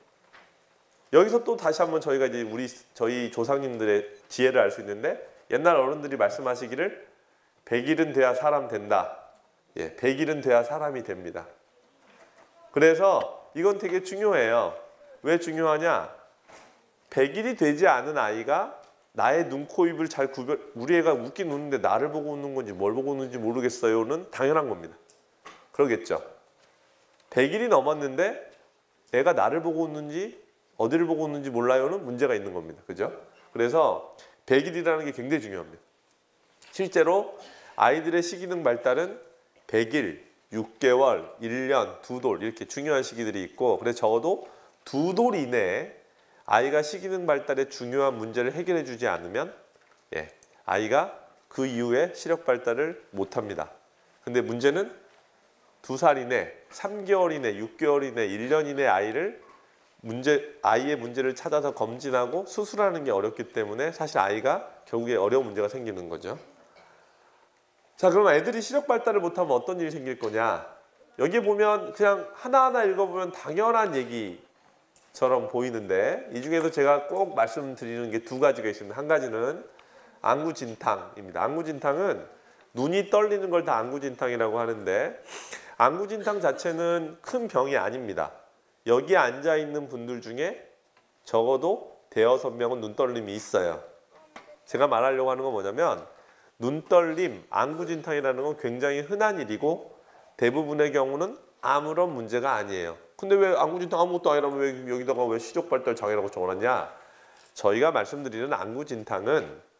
여기서 또 다시 한번 저희가 이제 우리 저희 조상님들의 지혜를 알 수 있는데 옛날 어른들이 말씀하시기를 백일은 돼야 사람 된다. 예, 백일은 돼야 사람이 됩니다. 그래서 이건 되게 중요해요. 왜 중요하냐? 백일이 되지 않은 아이가 나의 눈, 코, 입을 잘 구별 우리 애가 웃긴 웃는데 나를 보고 웃는 건지 뭘 보고 웃는지 모르겠어요는 당연한 겁니다. 그러겠죠. 백일이 넘었는데 애가 나를 보고 웃는지 어디를 보고 웃는지 몰라요는 문제가 있는 겁니다. 그죠? 그래서 백일이라는 게 굉장히 중요합니다. 실제로 아이들의 시기능 발달은 백일, 육 개월, 일 년, 두 돌 이렇게 중요한 시기들이 있고 그래서 적어도 두 돌 이내에 아이가 시기능 발달에 중요한 문제를 해결해 주지 않으면 예, 아이가 그 이후에 시력 발달을 못합니다. 근데 문제는 두 살 이내, 삼 개월 이내, 육 개월 이내, 일 년 이내 아이를 문제, 아이의 문제를 찾아서 검진하고 수술하는 게 어렵기 때문에 사실 아이가 결국에 어려운 문제가 생기는 거죠. 자, 그럼 애들이 시력 발달을 못하면 어떤 일이 생길 거냐? 여기 보면 그냥 하나하나 읽어보면 당연한 얘기처럼 보이는데 이 중에서 제가 꼭 말씀드리는 게 두 가지가 있습니다. 한 가지는 안구진탕입니다. 안구진탕은 눈이 떨리는 걸 다 안구진탕이라고 하는데 안구진탕 자체는 큰 병이 아닙니다. 여기에 앉아있는 분들 중에 적어도 대여섯 명은 눈떨림이 있어요. 제가 말하려고 하는 건 뭐냐면 눈떨림, 안구진탕이라는 건 굉장히 흔한 일이고 대부분의 경우는 아무런 문제가 아니에요. 근데 왜 안구진탕 아무것도 아니라면 왜 여기다가 왜 시력 발달 장애라고 적어놨냐? 저희가 말씀드리는 안구진탕은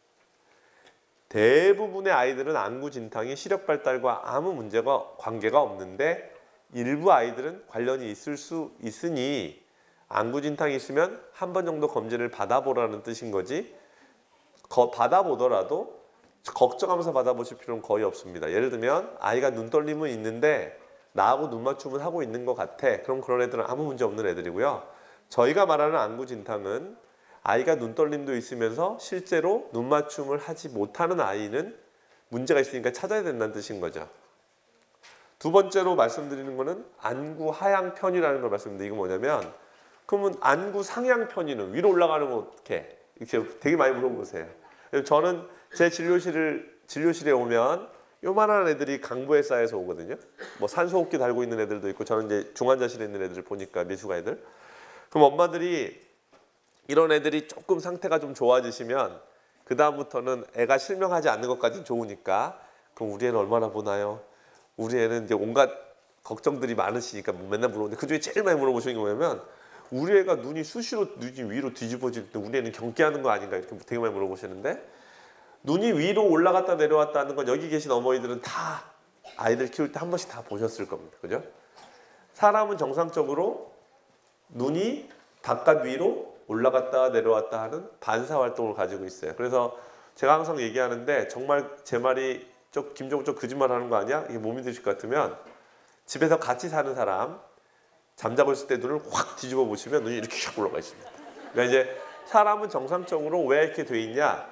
대부분의 아이들은 안구진탕이 시력 발달과 아무 문제가 관계가 없는데 일부 아이들은 관련이 있을 수 있으니 안구진탕이 있으면 한 번 정도 검진을 받아보라는 뜻인 거지 거, 받아보더라도 걱정하면서 받아보실 필요는 거의 없습니다. 예를 들면 아이가 눈떨림은 있는데 나하고 눈 맞춤은 하고 있는 것 같아. 그럼 그런 애들은 아무 문제 없는 애들이고요. 저희가 말하는 안구진탕은 아이가 눈떨림도 있으면서 실제로 눈 맞춤을 하지 못하는 아이는 문제가 있으니까 찾아야 된다는 뜻인 거죠. 두 번째로 말씀드리는 거는 안구 하향 편의라는 걸 말씀드립니다. 이거 뭐냐면 그러면 안구 상향 편의는 위로 올라가는 거 어떻게? 이렇게 되게 많이 물어보세요. 저는 제 진료실을 진료실에 오면 요만한 애들이 강부에 쌓여서 오거든요. 뭐 산소호흡기 달고 있는 애들도 있고 저는 이제 중환자실에 있는 애들을 보니까 미숙 아이들. 그럼 엄마들이 이런 애들이 조금 상태가 좀 좋아지시면 그 다음부터는 애가 실명하지 않는 것까지는 좋으니까 그럼 우리 애는 얼마나 보나요? 우리 애는 이제 온갖 걱정들이 많으시니까 맨날 물어보는데 그 중에 제일 많이 물어보시는 게 뭐냐면 우리 애가 눈이 수시로 눈이 위로 뒤집어질 때 우리 애는 경계하는 거 아닌가 이렇게 되게 많이 물어보시는데 눈이 위로 올라갔다 내려왔다 하는 건 여기 계신 어머니들은 다 아이들 키울 때 한 번씩 다 보셨을 겁니다. 그죠? 사람은 정상적으로 눈이 바깥 위로 올라갔다 내려왔다 하는 반사 활동을 가지고 있어요. 그래서 제가 항상 얘기하는데 정말 제 말이 좀 김종국 좀 거짓말 하는 거 아니야? 이게 못 믿으실 것 같으면 집에서 같이 사는 사람 잠자고 있을 때 눈을 확 뒤집어 보시면 눈이 이렇게 샥 올라가 있습니다. 그러니까 이제 사람은 정상적으로 왜 이렇게 돼 있냐?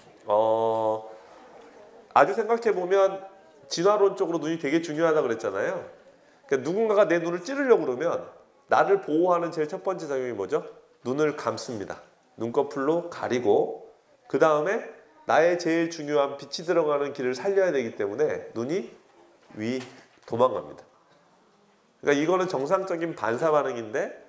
어, 아주 생각해 보면 진화론적으로 눈이 되게 중요하다 그랬잖아요. 그러니까 누군가가 내 눈을 찌르려고 그러면 나를 보호하는 제일 첫 번째 작용이 뭐죠? 눈을 감습니다. 눈꺼풀로 가리고 그 다음에 나의 제일 중요한 빛이 들어가는 길을 살려야 되기 때문에 눈이 위 도망갑니다. 그러니까 이거는 정상적인 반사 반응인데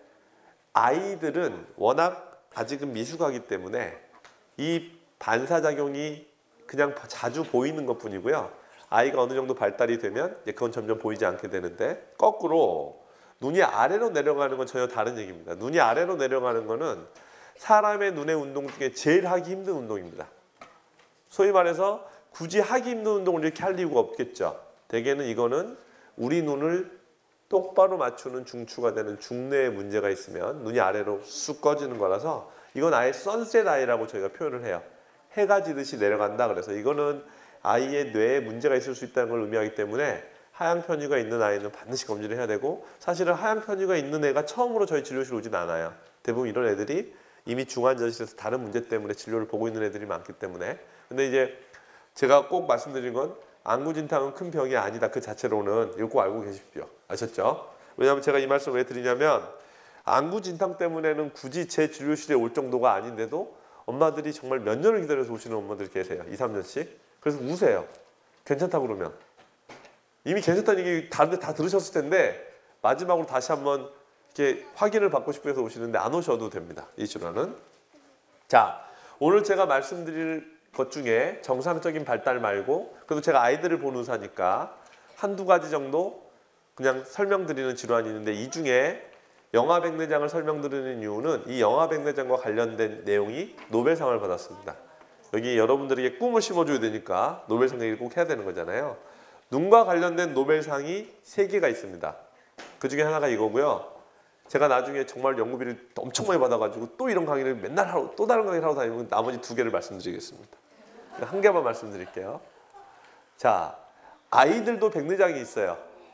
아이들은 워낙 아직은 미숙하기 때문에 이 반사작용이 그냥 자주 보이는 것뿐이고요. 아이가 어느 정도 발달이 되면 이제 그건 점점 보이지 않게 되는데 거꾸로 눈이 아래로 내려가는 건 전혀 다른 얘기입니다. 눈이 아래로 내려가는 거는 사람의 눈의 운동 중에 제일 하기 힘든 운동입니다. 소위 말해서 굳이 하기 힘든 운동을 이렇게 할 이유가 없겠죠. 대개는 이거는 우리 눈을 똑바로 맞추는 중추가 되는 중뇌에 문제가 있으면 눈이 아래로 쑥 꺼지는 거라서 이건 아예 선셋 아이라고 저희가 표현을 해요. 해가 지듯이 내려간다. 그래서 이거는 아이의 뇌에 문제가 있을 수 있다는 걸 의미하기 때문에 하향 편의가 있는 아이는 반드시 검진을 해야 되고 사실은 하향 편의가 있는 애가 처음으로 저희 진료실 오진 않아요. 대부분 이런 애들이 이미 중환자실에서 다른 문제 때문에 진료를 보고 있는 애들이 많기 때문에 근데 이제 제가 꼭 말씀드린 건 안구진탕은 큰 병이 아니다. 그 자체로는 이거 꼭 알고 계십시오. 아셨죠? 왜냐하면 제가 이 말씀을 왜 드리냐면 안구진탕 때문에는 굳이 제 진료실에 올 정도가 아닌데도 엄마들이 정말 몇 년을 기다려서 오시는 엄마들이 계세요. 이, 삼 년씩. 그래서 우세요. 괜찮다고 그러면. 이미 괜찮다는 얘기 다른데 다 들으셨을 텐데 마지막으로 다시 한번 이렇게 확인을 받고 싶어 해서 오시는데 안 오셔도 됩니다. 이 질환은. 자, 오늘 제가 말씀드릴 것 중에 정상적인 발달 말고 그래도 제가 아이들을 보는 의사니까 한두 가지 정도 그냥 설명드리는 질환이 있는데 이 중에 영아백내장을 설명드리는 이유는 이 영아백내장과 관련된 내용이 노벨상을 받았습니다. 여기 여러분들에게 꿈을 심어줘야 되니까 노벨상 얘기를 꼭 해야 되는 거잖아요. 눈과 관련된 노벨상이 세 개가 있습니다. 그 중에 하나가 이거고요. 제가 나중에 정말 연구비를 엄청 많이 받아가지고 또 이런 강의를 맨날 하러 또 다른 강의를 하러 다니면 나머지 두 개를 말씀드리겠습니다. 한 개만 말씀드릴게요. 자, 아이들도 백내장이 있어요.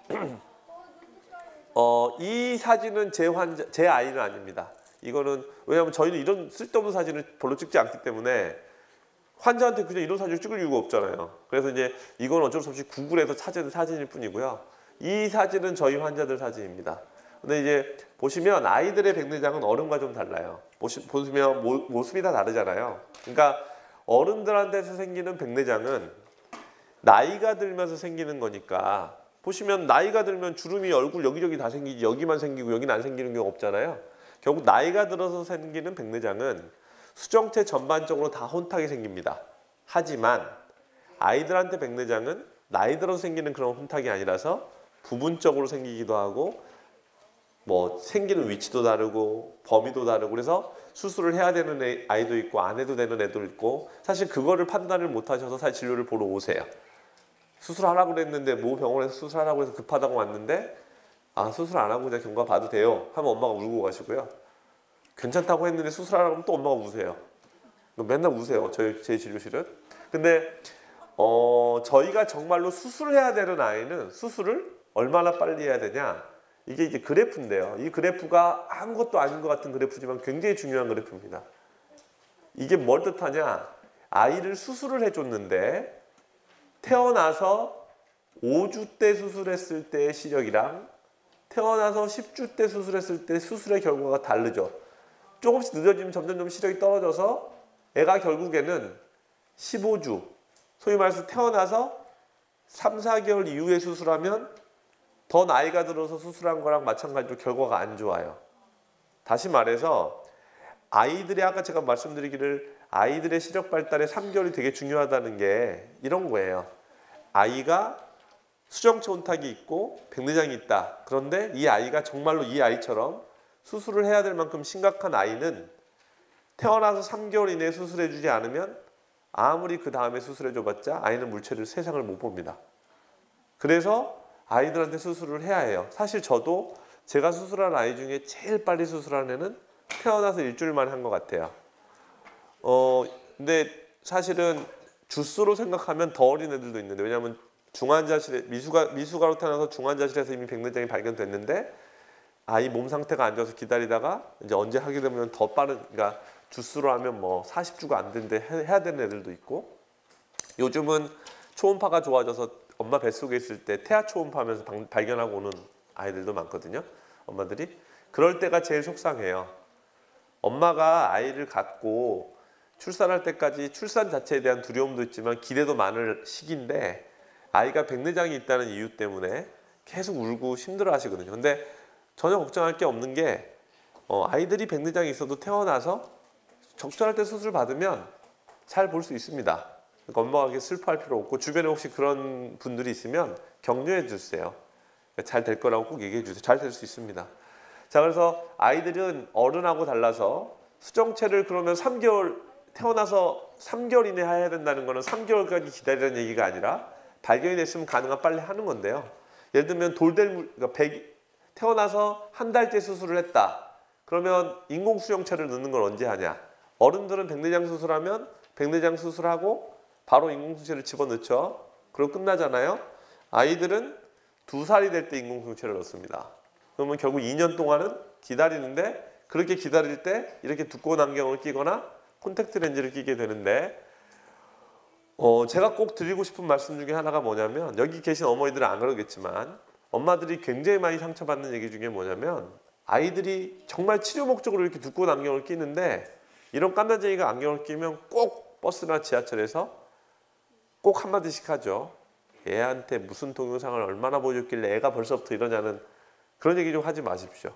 어, 이 사진은 제 환자, 제 아이는 아닙니다. 이거는 왜냐하면 저희는 이런 쓸데없는 사진을 별로 찍지 않기 때문에 환자한테 그냥 이런 사진을 찍을 이유가 없잖아요. 그래서 이제 이건 어쩔 수 없이 구글에서 찾은 사진일 뿐이고요. 이 사진은 저희 환자들 사진입니다. 근데 이제 보시면 아이들의 백내장은 어른과 좀 달라요. 보시, 보시면 모, 모습이 다 다르잖아요. 그러니까 어른들한테서 생기는 백내장은 나이가 들면서 생기는 거니까 보시면 나이가 들면 주름이 얼굴 여기저기 다 생기지 여기만 생기고 여기는 안 생기는 경우 없잖아요. 결국 나이가 들어서 생기는 백내장은 수정체 전반적으로 다 혼탁이 생깁니다. 하지만 아이들한테 백내장은 나이 들어서 생기는 그런 혼탁이 아니라서 부분적으로 생기기도 하고 뭐 생기는 위치도 다르고 범위도 다르고 그래서 수술을 해야 되는 애, 아이도 있고 안 해도 되는 애도 있고 사실 그거를 판단을 못 하셔서 사실 진료를 보러 오세요. 수술하라고 그랬는데 모 병원에서 수술하라고 해서 급하다고 왔는데 아 수술 안 하고 그냥 경과 봐도 돼요 하면 엄마가 울고 가시고요. 괜찮다고 했는데 수술하라고 하면 또 엄마가 우세요. 맨날 우세요. 저희 제 진료실은. 근데 어, 저희가 정말로 수술해야 되는 아이는 수술을 얼마나 빨리 해야 되냐 이게 이제 그래프인데요. 이 그래프가 아무것도 아닌 것 같은 그래프지만 굉장히 중요한 그래프입니다. 이게 뭘 뜻하냐 아이를 수술을 해줬는데 태어나서 오 주 때 수술했을 때의 시력이랑 태어나서 십 주 때 수술했을 때 수술의 결과가 다르죠. 조금씩 늦어지면 점점 점 시력이 떨어져서 애가 결국에는 십오 주, 소위 말해서 태어나서 삼, 사 개월 이후에 수술하면 더 나이가 들어서 수술한 거랑 마찬가지로 결과가 안 좋아요. 다시 말해서 아이들이 아까 제가 말씀드리기를 아이들의 시력 발달에 삼 개월이 되게 중요하다는 게 이런 거예요. 아이가 수정체 혼탁이 있고 백내장이 있다. 그런데 이 아이가 정말로 이 아이처럼 수술을 해야 될 만큼 심각한 아이는 태어나서 삼 개월 이내에 수술해 주지 않으면 아무리 그 다음에 수술해 줘봤자 아이는 물체를 세상을 못 봅니다. 그래서 아이들한테 수술을 해야 해요. 사실 저도 제가 수술한 아이 중에 제일 빨리 수술한 애는 태어나서 일주일 만에 한 것 같아요. 어 근데 사실은 주스로 생각하면 더 어린 애들도 있는데, 왜냐하면 중환자실에 미수가 미수가로 태어나서 중환자실에서 이미 백내장이 발견됐는데 아이 몸 상태가 안 좋아서 기다리다가 이제 언제 하게 되면 더 빠른, 그러니까 주스로 하면 뭐 사십 주가 안 되는데 해야 되는 애들도 있고, 요즘은 초음파가 좋아져서 엄마 뱃속에 있을 때 태아 초음파하면서 방, 발견하고 오는 아이들도 많거든요. 엄마들이. 그럴 때가 제일 속상해요. 엄마가 아이를 갖고 출산할 때까지 출산 자체에 대한 두려움도 있지만 기대도 많을 시기인데, 아이가 백내장이 있다는 이유 때문에 계속 울고 힘들어 하시거든요. 근데 전혀 걱정할 게 없는 게, 어, 아이들이 백내장이 있어도 태어나서 적절할 때 수술 받으면 잘 볼 수 있습니다. 그러니까 엄마가 슬퍼할 필요 없고, 주변에 혹시 그런 분들이 있으면 격려해 주세요. 잘 될 거라고 꼭 얘기해 주세요. 잘 될 수 있습니다. 자, 그래서 아이들은 어른하고 달라서 수정체를 그러면 삼 개월, 태어나서 삼 개월 이내에 해야 된다는 거는 삼 개월까지 기다리라는 얘기가 아니라 발견이 됐으면 가능한 빨리 하는 건데요. 예를 들면 돌델, 그러니까 백, 태어나서 한 달째 수술을 했다. 그러면 인공수정체를 넣는 걸 언제 하냐? 어른들은 백내장 수술하면 백내장 수술하고 바로 인공수정체를 집어넣죠. 그리고 끝나잖아요. 아이들은 두 살이 될 때 인공수정체를 넣습니다. 그러면 결국 이 년 동안은 기다리는데, 그렇게 기다릴 때 이렇게 두꺼운 안경을 끼거나 콘택트 렌즈를 끼게 되는데, 어, 제가 꼭 드리고 싶은 말씀 중에 하나가 뭐냐면, 여기 계신 어머니들은 안 그러겠지만 엄마들이 굉장히 많이 상처받는 얘기 중에 뭐냐면, 아이들이 정말 치료 목적으로 이렇게 두꺼운 안경을 끼는데, 이런 깐난쟁이가 안경을 끼면 꼭 버스나 지하철에서 꼭 한마디씩 하죠. 애한테 무슨 동영상을 얼마나 보여줬길래 애가 벌써부터 이러냐는 그런 얘기 좀 하지 마십시오.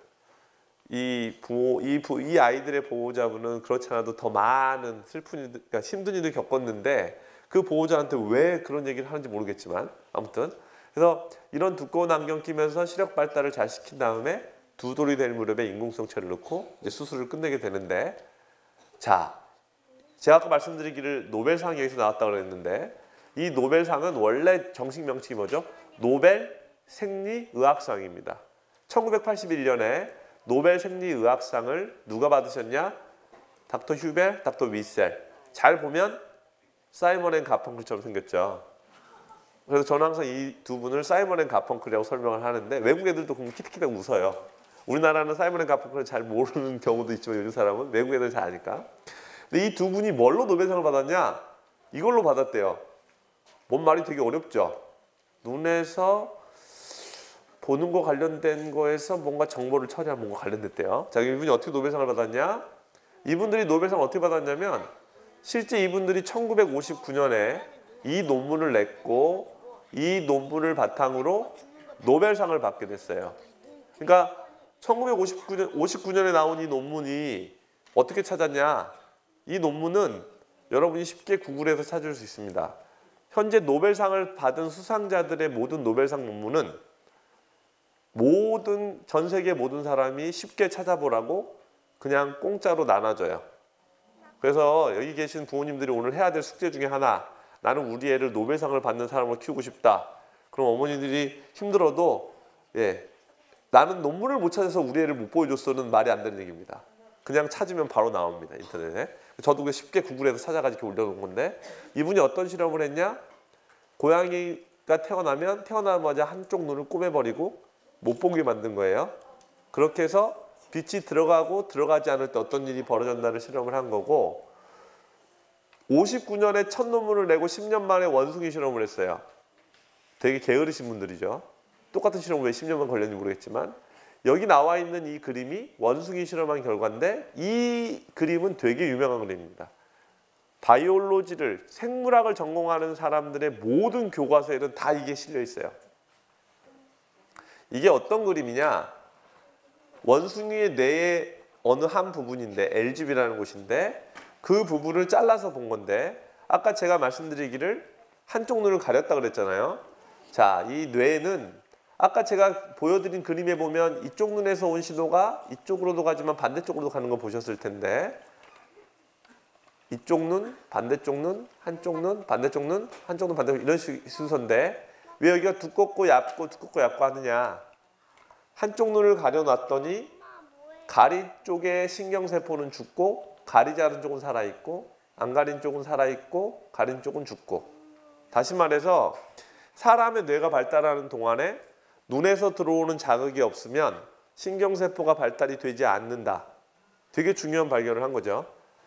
이 부모, 이, 부, 이 아이들의 보호자분은 그렇지 않아도 더 많은 슬픈 일, 그러니까 힘든 일을 겪었는데 그 보호자한테 왜 그런 얘기를 하는지 모르겠지만, 아무튼 그래서 이런 두꺼운 안경 끼면서 시력 발달을 잘 시킨 다음에 두 돌이 될 무렵에 인공수정체를 넣고 이제 수술을 끝내게 되는데, 자, 제가 아까 말씀드리기를 노벨상이 여기서 나왔다고 그랬는데, 이 노벨상은 원래 정식 명칭이 뭐죠? 노벨 생리의학상입니다. 천구백팔십일 년에 노벨 생리의학상을 누가 받으셨냐? 닥터 휴벨, 닥터 위셀. 잘 보면 사이먼 앤 가펑클처럼 생겼죠. 그래서 저는 항상 이 두 분을 사이먼 앤 가펑클이라고 설명을 하는데, 외국 애들도 그럼 키득키득 웃어요. 우리나라는 사이먼 앤 가펑클을 잘 모르는 경우도 있지만 요즘 사람은 외국 애들 잘 아니까. 근데 이 두 분이 뭘로 노벨상을 받았냐? 이걸로 받았대요. 뭔 말이 되게 어렵죠. 눈에서 보는 거 관련된 거에서 뭔가 정보를 처리한 뭔가 관련됐대요. 자, 이분이 어떻게 노벨상을 받았냐? 이분들이 노벨상을 어떻게 받았냐면, 실제 이분들이 천구백오십구 년에 이 논문을 냈고 이 논문을 바탕으로 노벨상을 받게 됐어요. 그러니까 천구백오십구 년, 오십구 년에 나온 이 논문이 어떻게 찾았냐? 이 논문은 여러분이 쉽게 구글에서 찾을 수 있습니다. 현재 노벨상을 받은 수상자들의 모든 노벨상 논문은 모든 전 세계 모든 사람이 쉽게 찾아보라고 그냥 공짜로 나눠줘요. 그래서 여기 계신 부모님들이 오늘 해야 될 숙제 중에 하나, 나는 우리 애를 노벨상을 받는 사람으로 키우고 싶다. 그럼 어머니들이 힘들어도, 예, 나는 논문을 못 찾아서 우리 애를 못 보여줬어는 말이 안 되는 얘기입니다. 그냥 찾으면 바로 나옵니다, 인터넷에. 저도 쉽게 구글에서 찾아가지고 올려놓은 건데, 이분이 어떤 실험을 했냐? 고양이가 태어나면 태어나자마자 한쪽 눈을 꼬매버리고 못 보게 만든 거예요. 그렇게 해서 빛이 들어가고 들어가지 않을 때 어떤 일이 벌어졌나를 실험을 한 거고, 오십구 년에 첫 논문을 내고 십 년 만에 원숭이 실험을 했어요. 되게 게으르신 분들이죠. 똑같은 실험을 왜 십 년만 걸렸는지 모르겠지만, 여기 나와 있는 이 그림이 원숭이 실험한 결과인데, 이 그림은 되게 유명한 그림입니다. 바이올로지를, 생물학을 전공하는 사람들의 모든 교과서에는 다 이게 실려 있어요. 이게 어떤 그림이냐? 원숭이의 뇌의 어느 한 부분인데, 엘지비라는 곳인데 그 부분을 잘라서 본 건데, 아까 제가 말씀드리기를 한쪽 눈을 가렸다 그랬잖아요. 자, 이 뇌는 아까 제가 보여드린 그림에 보면 이쪽 눈에서 온 신호가 이쪽으로도 가지만 반대쪽으로도 가는 거 보셨을 텐데, 이쪽 눈, 반대쪽 눈, 한쪽 눈, 반대쪽 눈, 한쪽 눈, 반대쪽 눈, 이런 순서인데 왜 여기가 두껍고 얇고 두껍고 얇고 하느냐? 한쪽 눈을 가려놨더니 가리 쪽의 신경세포는 죽고 가리지 않은 쪽은 살아있고 안 가린 쪽은 살아있고 가린 쪽은 죽고. 다시 말해서 사람의 뇌가 발달하는 동안에 눈에서 들어오는 자극이 없으면 신경세포가 발달이 되지 않는다. 되게 중요한 발견을 한 거죠.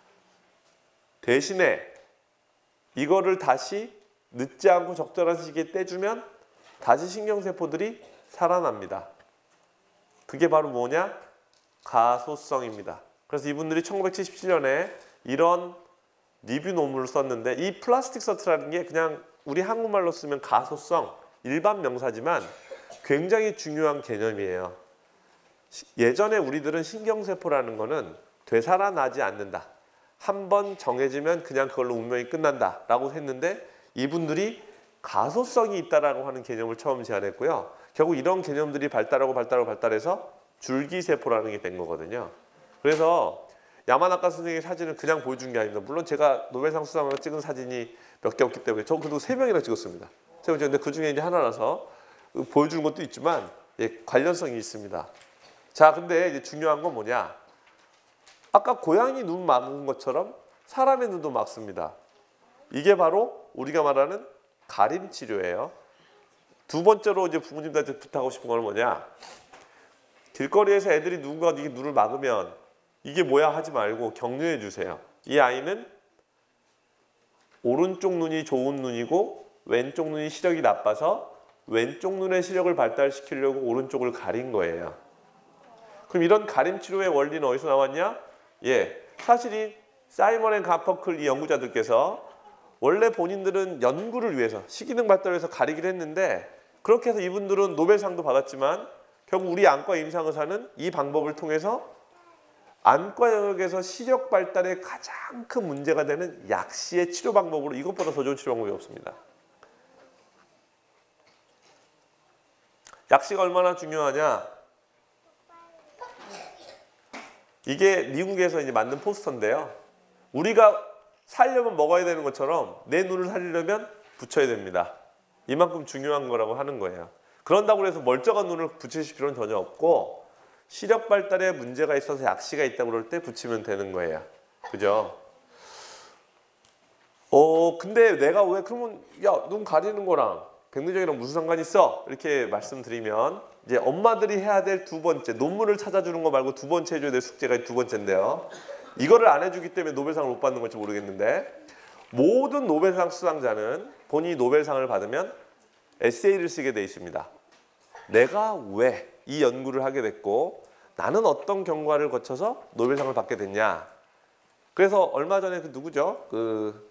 대신에 이거를 다시 늦지 않고 적절한 시기에 떼주면 다시 신경세포들이 살아납니다. 그게 바로 뭐냐? 가소성입니다. 그래서 이분들이 천구백칠십칠 년에 이런 리뷰 논문을 썼는데, 이 플라스틱서트라는 게 그냥 우리 한국말로 쓰면 가소성, 일반 명사지만 굉장히 중요한 개념이에요. 예전에 우리들은 신경세포라는 거는 되살아나지 않는다. 한 번 정해지면 그냥 그걸로 운명이 끝난다 라고 했는데, 이분들이 가소성이 있다라고 하는 개념을 처음 제안했고요. 결국 이런 개념들이 발달하고 발달하고 발달해서 줄기세포라는 게 된 거거든요. 그래서 야마나카 선생님의 사진을 그냥 보여준 게 아닙니다. 물론 제가 노벨상 수상을 찍은 사진이 몇 개 없기 때문에 저 그래도 세 명이나 찍었습니다. 세 명 찍었는데 그 중에 이제 하나라서 보여주는 것도 있지만 예, 관련성이 있습니다. 자, 근데 이제 중요한 건 뭐냐? 아까 고양이 눈 막은 것처럼 사람의 눈도 막습니다. 이게 바로 우리가 말하는 가림 치료예요. 두 번째로 이제 부모님들한테 부탁하고 싶은 건 뭐냐? 길거리에서 애들이 누군가 이게 눈을 막으면 이게 뭐야 하지 말고 격려해 주세요. 이 아이는 오른쪽 눈이 좋은 눈이고 왼쪽 눈이 시력이 나빠서 왼쪽 눈의 시력을 발달시키려고 오른쪽을 가린 거예요. 그럼 이런 가림 치료의 원리는 어디서 나왔냐? 예, 사실 이 사이먼 앤 가퍼클 이 연구자들께서 원래 본인들은 연구를 위해서 시기능 발달을 위해서 가리기를 했는데, 그렇게 해서 이분들은 노벨상도 받았지만 결국 우리 안과 임상의사는 이 방법을 통해서 안과 영역에서 시력 발달에 가장 큰 문제가 되는 약시의 치료 방법으로 이것보다 더 좋은 치료 방법이 없습니다. 약시가 얼마나 중요하냐? 이게 미국에서 이제 만든 포스터인데요. 우리가 살려면 먹어야 되는 것처럼 내 눈을 살리려면 붙여야 됩니다. 이만큼 중요한 거라고 하는 거예요. 그런다고 해서 멀쩡한 눈을 붙이실 필요는 전혀 없고, 시력 발달에 문제가 있어서 약시가 있다고 그럴 때 붙이면 되는 거예요. 그죠? 어, 근데 내가 왜 그러면 야, 눈 가리는 거랑 백내장이랑 무슨 상관이 있어? 이렇게 말씀드리면 이제 엄마들이 해야 될 두 번째, 논문을 찾아주는 거 말고 두 번째 해줘야 될 숙제가 두 번째인데요. 이거를 안 해주기 때문에 노벨상을 못 받는 건지 모르겠는데, 모든 노벨상 수상자는 본인이 노벨상을 받으면 에세이를 쓰게 돼 있습니다. 내가 왜 이 연구를 하게 됐고 나는 어떤 경과를 거쳐서 노벨상을 받게 됐냐. 그래서 얼마 전에 그 누구죠? 그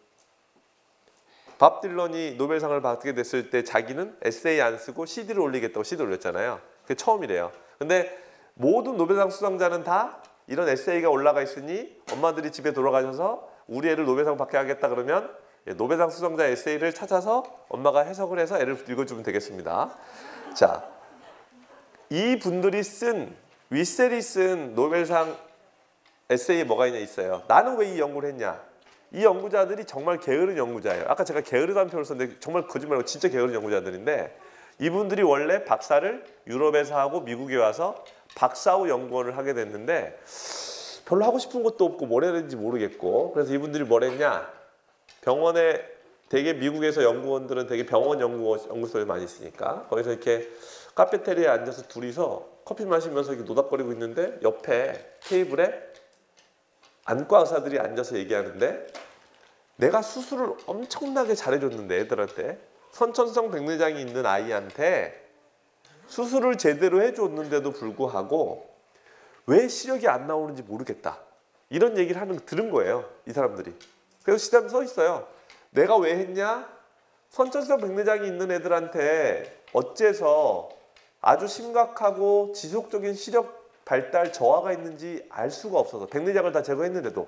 밥 딜런이 노벨상을 받게 됐을 때 자기는 에세이 안 쓰고 씨디를 올리겠다고 씨디를 올렸잖아요. 그게 처음이래요. 근데 모든 노벨상 수상자는 다 이런 에세이가 올라가 있으니 엄마들이 집에 돌아가셔서 우리 애를 노벨상 받게 하겠다 그러면 노벨상 수상자 에세이를 찾아서 엄마가 해석을 해서 애를 읽어주면 되겠습니다. 자, 이 분들이 쓴 윗셀이 쓴 노벨상 에세이에 뭐가 있냐 있어요. 나는 왜 이 연구를 했냐. 이 연구자들이 정말 게으른 연구자예요. 아까 제가 게으르다는 표현을 썼는데 정말 거짓말이고 진짜 게으른 연구자들인데, 이분들이 원래 박사를 유럽에서 하고 미국에 와서 박사 후 연구원을 하게 됐는데 별로 하고 싶은 것도 없고 뭘 해야 되는지 모르겠고, 그래서 이분들이 뭘 했냐. 병원에 되게 미국에서 연구원들은 되게 병원 연구, 연구소에 많이 있으니까 거기서 이렇게 카페테리아에 앉아서 둘이서 커피 마시면서 이렇게 노닥거리고 있는데 옆에 테이블에 안과 의사들이 앉아서 얘기하는데, 내가 수술을 엄청나게 잘해줬는데 애들한테 선천성 백내장이 있는 아이한테 수술을 제대로 해줬는데도 불구하고 왜 시력이 안 나오는지 모르겠다. 이런 얘기를 하는 들은 거예요. 이 사람들이. 그래서 시담에 써 있어요. 내가 왜 했냐? 선천성 백내장이 있는 애들한테 어째서 아주 심각하고 지속적인 시력 발달 저하가 있는지 알 수가 없어서 백내장을 다 제거했는데도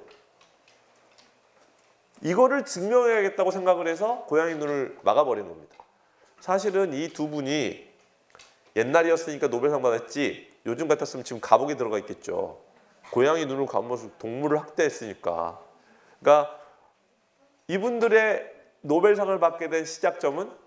이거를 증명해야겠다고 생각을 해서 고양이 눈을 막아버린 겁니다. 사실은 이 두 분이 옛날이었으니까 노벨상 받았지 요즘 같았으면 지금 감옥에 들어가 있겠죠. 고양이 눈을 감아서 동물을 학대했으니까. 그러니까 이분들의 노벨상을 받게 된 시작점은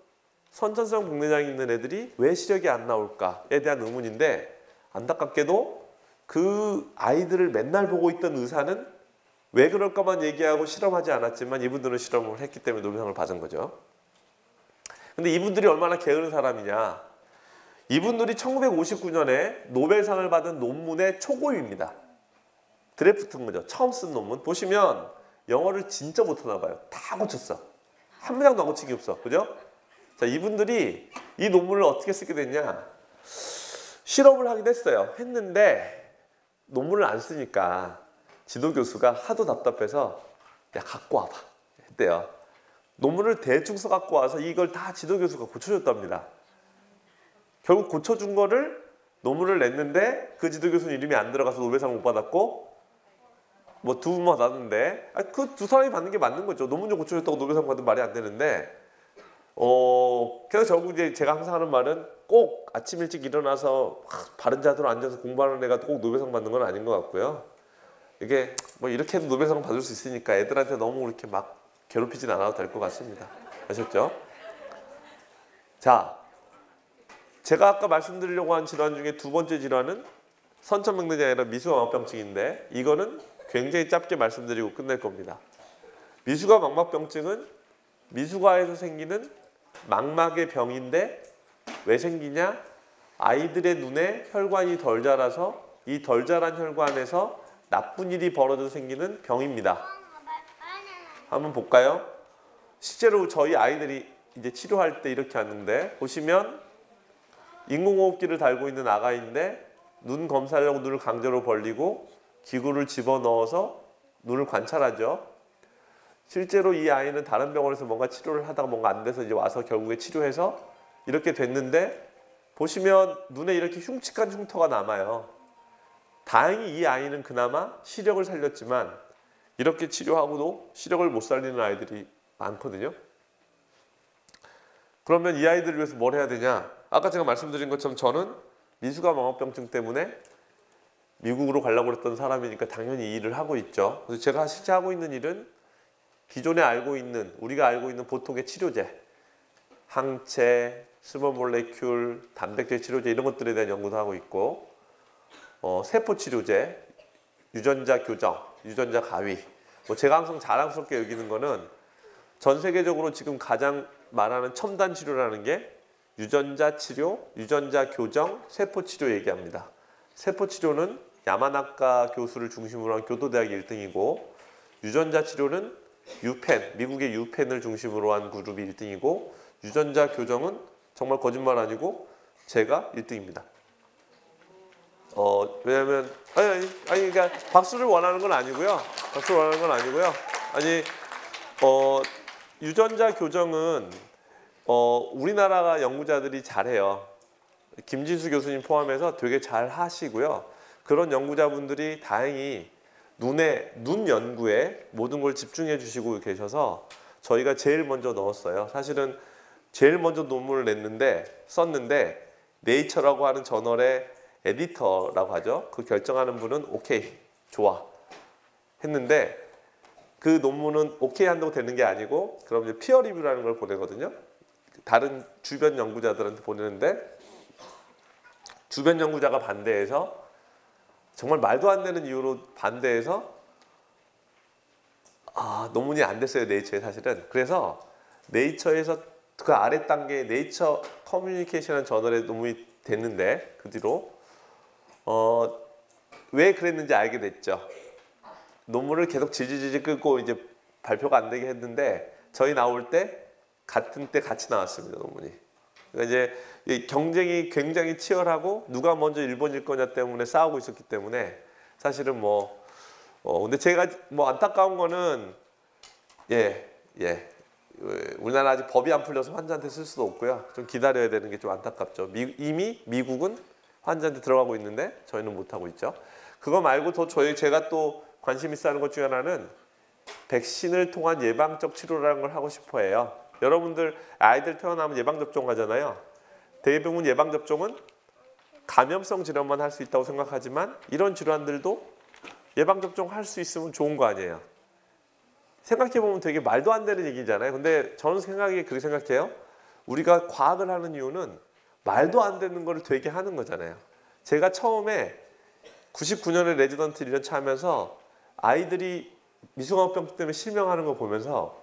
선천성 백내장이 있는 애들이 왜 시력이 안 나올까에 대한 의문인데, 안타깝게도 그 아이들을 맨날 보고 있던 의사는 왜 그럴까만 얘기하고 실험하지 않았지만 이분들은 실험을 했기 때문에 노벨상을 받은 거죠. 근데 이분들이 얼마나 게으른 사람이냐. 이분들이 천구백오십구 년에 노벨상을 받은 논문의 초고입니다. 드래프트인 거죠. 처음 쓴 논문. 보시면 영어를 진짜 못하나 봐요. 다 고쳤어. 한 문장도 안 고친 게 없어. 그죠? 자, 이분들이 이 논문을 어떻게 쓰게 됐냐. 실험을 하긴 했어요. 했는데 논문을 안 쓰니까 지도 교수가 하도 답답해서 야, 갖고 와봐 했대요. 논문을 대충 써 갖고 와서 이걸 다 지도 교수가 고쳐줬답니다. 결국 고쳐준 거를 논문을 냈는데 그 지도 교수는 이름이 안 들어가서 노벨상 못 받았고 뭐 두 분만 받았는데 그 두 사람이 받는 게 맞는 거죠. 논문 좀 고쳐줬다고 노벨상 받으면 말이 안 되는데 어 그래서 결국 이제 제가 항상 하는 말은 꼭 아침 일찍 일어나서 바른 자세로 앉아서 공부하는 애가 꼭 노벨상 받는 건 아닌 것 같고요. 이게 뭐 이렇게 해도 노벨상 받을 수 있으니까 애들한테 너무 그렇게 막 괴롭히진 않아도 될 것 같습니다. 아셨죠? 자, 제가 아까 말씀드리려고 한 질환 중에 두 번째 질환은 선천병증이 아니라 미수가막병증인데 이거는 굉장히 짧게 말씀드리고 끝낼 겁니다. 미수가막막병증은 미수가에서 생기는 망막의 병인데 왜 생기냐? 아이들의 눈에 혈관이 덜 자라서 이 덜 자란 혈관에서 나쁜 일이 벌어져서 생기는 병입니다. 한번 볼까요? 실제로 저희 아이들이 이제 치료할 때 이렇게 하는데 보시면 인공호흡기를 달고 있는 아가인데 눈 검사하려고 눈을 강제로 벌리고 기구를 집어넣어서 눈을 관찰하죠. 실제로 이 아이는 다른 병원에서 뭔가 치료를 하다가 뭔가 안 돼서 이제 와서 결국에 치료해서 이렇게 됐는데 보시면 눈에 이렇게 흉측한 흉터가 남아요. 다행히 이 아이는 그나마 시력을 살렸지만 이렇게 치료하고도 시력을 못 살리는 아이들이 많거든요. 그러면 이 아이들을 위해서 뭘 해야 되냐? 아까 제가 말씀드린 것처럼 저는 미수가망막병증 때문에 미국으로 가려고 했던 사람이니까 당연히 이 일을 하고 있죠. 그래서 제가 실제 하고 있는 일은 기존에 알고 있는 우리가 알고 있는 보통의 치료제, 항체, 스몰몰레큘, 단백질 치료제 이런 것들에 대한 연구도 하고 있고 어, 세포 치료제, 유전자 교정, 유전자 가위. 뭐 제가 항상 자랑스럽게 여기는 거는 전 세계적으로 지금 가장 말하는 첨단 치료라는 게 유전자 치료, 유전자 교정, 세포 치료 얘기합니다. 세포 치료는 야마나카 교수를 중심으로 한 교토대학이 일 등이고 유전자 치료는 유펜, 미국의 유펜을 중심으로 한 그룹이 일 등이고 유전자 교정은 정말 거짓말 아니고 제가 일 등입니다. 어, 왜냐면 아니 아니 아니 그러니까 박수를 원하는 건 아니고요. 박수를 원하는 건 아니고요. 아니 어 유전자 교정은 어 우리나라가 연구자들이 잘해요. 김진수 교수님 포함해서 되게 잘 하시고요. 그런 연구자분들이 다행히 눈에 눈 연구에 모든 걸 집중해 주시고 계셔서 저희가 제일 먼저 넣었어요. 사실은 제일 먼저 논문을 냈는데 썼는데 네이처라고 하는 저널의 에디터라고 하죠. 그 결정하는 분은 오케이, 좋아 했는데 그 논문은 오케이 한다고 되는 게 아니고 그럼 이제 피어 리뷰라는 걸 보내거든요. 다른 주변 연구자들한테 보내는데 주변 연구자가 반대해서 정말 말도 안 되는 이유로 반대해서 아, 논문이 안 됐어요. 네이처에 사실은. 그래서 네이처에서 그 아래 단계 네이처 커뮤니케이션이라는 저널에 논문이 됐는데 그 뒤로 어, 왜 그랬는지 알게 됐죠. 논문을 계속 질질질질 끌고 이제 발표가 안 되게 했는데 저희 나올 때 같은 때 같이 나왔습니다. 논문이. 그러니까 이제 경쟁이 굉장히 치열하고 누가 먼저 일 번일 거냐 때문에 싸우고 있었기 때문에 사실은 뭐 어, 근데 제가 뭐 안타까운 거는 예, 예. 우리나라 아직 법이 안 풀려서 환자한테 쓸 수도 없고요. 좀 기다려야 되는 게 좀 안타깝죠. 미, 이미 미국은 환자한테 들어가고 있는데 저희는 못 하고 있죠. 그거 말고 더 저희 제가 또 관심 있어 하는 것 중에 하나는 백신을 통한 예방적 치료라는 걸 하고 싶어 해요. 여러분들 아이들 태어나면 예방접종 하잖아요. 대부분 예방접종은 감염성 질환만 할 수 있다고 생각하지만 이런 질환들도 예방접종 할 수 있으면 좋은 거 아니에요. 생각해보면 되게 말도 안 되는 얘기잖아요. 근데 저는 생각에 그렇게 생각해요. 우리가 과학을 하는 이유는 말도 안 되는 거를 되게 하는 거잖아요. 제가 처음에 구십구 년에 레지던트 일 년 차 하면서 아이들이 미숙아웃병 때문에 실명하는 거 보면서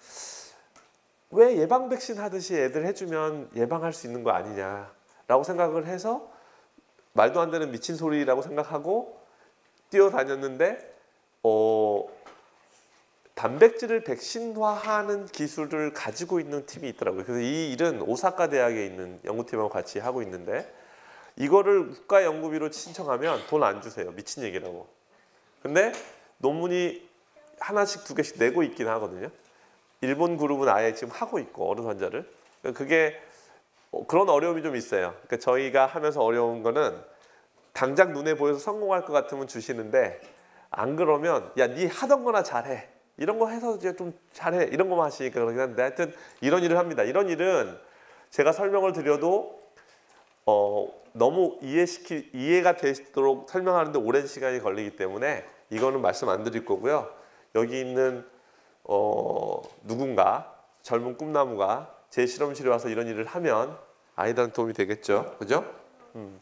왜 예방 백신 하듯이 애들 해주면 예방할 수 있는 거 아니냐라고 생각을 해서 말도 안 되는 미친 소리라고 생각하고 뛰어다녔는데 어, 단백질을 백신화하는 기술을 가지고 있는 팀이 있더라고요. 그래서 이 일은 오사카 대학에 있는 연구팀하고 같이 하고 있는데 이거를 국가연구비로 신청하면 돈 안 주세요. 미친 얘기라고. 근데 논문이 하나씩 두 개씩 내고 있긴 하거든요. 일본 그룹은 아예 지금 하고 있고 어른 환자를. 그게 그런 어려움이 좀 있어요. 그러니까 저희가 하면서 어려운 거는 당장 눈에 보여서 성공할 것 같으면 주시는데 안 그러면 야, 네 하던 거나 잘해. 이런 거 해서 이제 좀 잘해. 이런 거만 하시니까 그러긴 한데 하여튼 이런 일을 합니다. 이런 일은 제가 설명을 드려도 어, 너무 이해시키, 이해가 되도록 설명하는데 오랜 시간이 걸리기 때문에 이거는 말씀 안 드릴 거고요. 여기 있는 어, 누군가 젊은 꿈나무가 제 실험실에 와서 이런 일을 하면 아이들한테 도움이 되겠죠. 그죠? 음.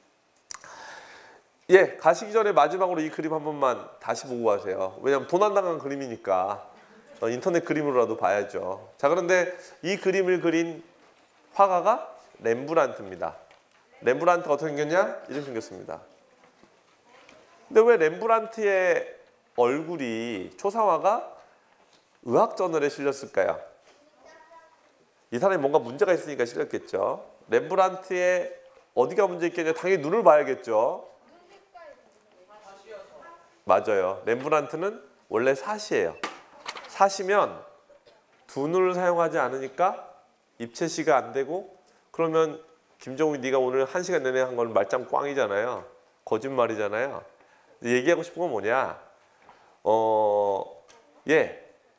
예, 가시기 전에 마지막으로 이 그림 한 번만 다시 보고 가세요. 왜냐하면 돈 안 나간 그림이니까 어, 인터넷 그림으로라도 봐야죠. 자, 그런데 이 그림을 그린 화가가 렘브란트입니다. 렘브란트가 어떻게 생겼냐? 이렇게 생겼습니다. 근데 왜 렘브란트의 얼굴이 초상화가 의학저널에 실렸을까요? 이 사람이 뭔가 문제가 있으니까 실렸겠죠. 렘브란트의 어디가 문제 있겠냐? 당연히 눈을 봐야겠죠. 맞아요. 렘브란트는 원래 사시예요. 사시면 두 눈을 사용하지 않으니까 입체시가 안 되고 그러면 김정우이 네가 오늘 한 시간 내내 한 건 말짱 꽝이잖아요. 거짓말이잖아요. 얘기하고 싶은 건 뭐냐? 어, 예.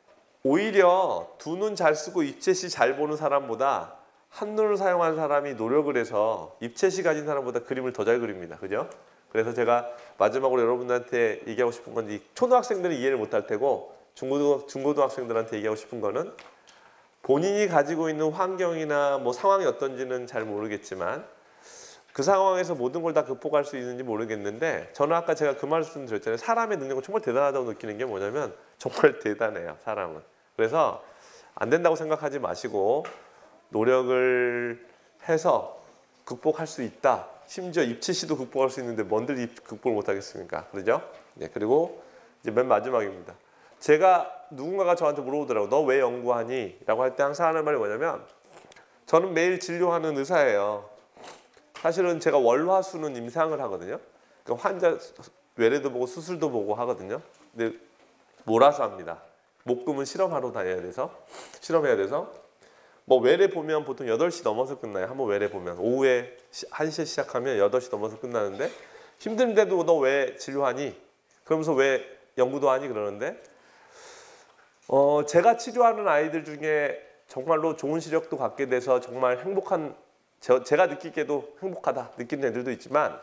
오히려 두 눈 잘 쓰고 입체시 잘 보는 사람보다 한 눈을 사용한 사람이 노력을 해서 입체시 가진 사람보다 그림을 더 잘 그립니다. 그죠? 그래서 제가 마지막으로 여러분들한테 얘기하고 싶은 건 이 초등학생들은 이해를 못할 테고 중고등, 중고등학생들한테 얘기하고 싶은 거는 본인이 가지고 있는 환경이나 뭐 상황이 어떤지는 잘 모르겠지만 그 상황에서 모든 걸 다 극복할 수 있는지 모르겠는데 저는 아까 제가 그 말씀 드렸잖아요. 사람의 능력은 정말 대단하다고 느끼는 게 뭐냐면 정말 대단해요. 사람은. 그래서 안 된다고 생각하지 마시고 노력을 해서 극복할 수 있다. 심지어 입체시도 극복할 수 있는데 뭔들 극복을 못하겠습니까? 그러죠? 네, 그리고 이제 맨 마지막입니다. 제가 누군가가 저한테 물어보더라고. 너 왜 연구하니? 라고 할 때 항상 하는 말이 뭐냐면 저는 매일 진료하는 의사예요. 사실은 제가 월화수는 임상을 하거든요. 그러니까 환자 외래도 보고 수술도 보고 하거든요. 근데 몰아서 합니다. 목금은 실험하러 다녀야 돼서 실험해야 돼서 뭐 외래 보면 보통 여덟 시 넘어서 끝나요. 한번 외래 보면 오후에 한 시에 시작하면 여덟 시 넘어서 끝나는데 힘든데도 너 왜 진료하니? 그러면서 왜 연구도 하니? 그러는데 어 제가 치료하는 아이들 중에 정말로 좋은 시력도 갖게 돼서 정말 행복한 저, 제가 느끼기에도 행복하다 느끼는 애들도 있지만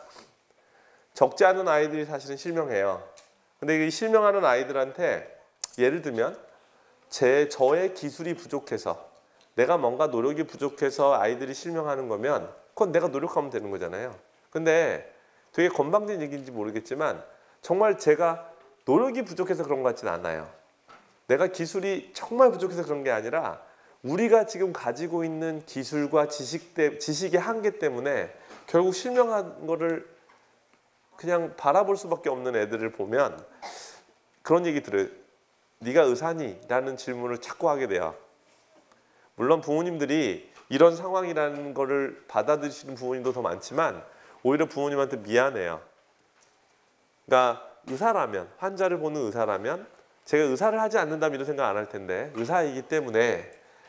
적지 않은 아이들이 사실은 실명해요. 근데 이 실명하는 아이들한테 예를 들면 제 저의 기술이 부족해서 내가 뭔가 노력이 부족해서 아이들이 실명하는 거면 그건 내가 노력하면 되는 거잖아요. 근데 되게 건방진 얘기인지 모르겠지만 정말 제가 노력이 부족해서 그런 것 같지는 않아요. 내가 기술이 정말 부족해서 그런 게 아니라 우리가 지금 가지고 있는 기술과 지식 때, 지식의 한계 때문에 결국 실명한 거를 그냥 바라볼 수밖에 없는 애들을 보면 그런 얘기 들어요. 네가 의사니? 라는 질문을 자꾸 하게 돼요. 물론 부모님들이 이런 상황이라는 거를 받아들이시는 부모님도 더 많지만 오히려 부모님한테 미안해요. 그러니까 의사라면, 환자를 보는 의사라면 제가 의사를 하지 않는다면 이런 생각 안 할 텐데 의사이기 때문에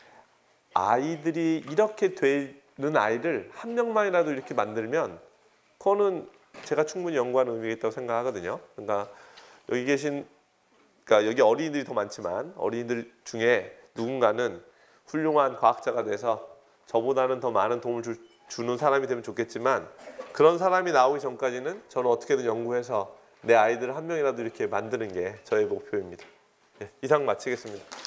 아이들이 이렇게 되는 아이를 한 명만이라도 이렇게 만들면 그거는 제가 충분히 연구하는 의미가 있다고 생각하거든요. 그러니까 여기 계신 그러니까 여기 어린이들이 더 많지만 어린이들 중에 누군가는 훌륭한 과학자가 돼서 저보다는 더 많은 도움을 주, 주는 사람이 되면 좋겠지만 그런 사람이 나오기 전까지는 저는 어떻게든 연구해서 내 아이들을 한 명이라도 이렇게 만드는 게 저의 목표입니다. 네, 이상 마치겠습니다.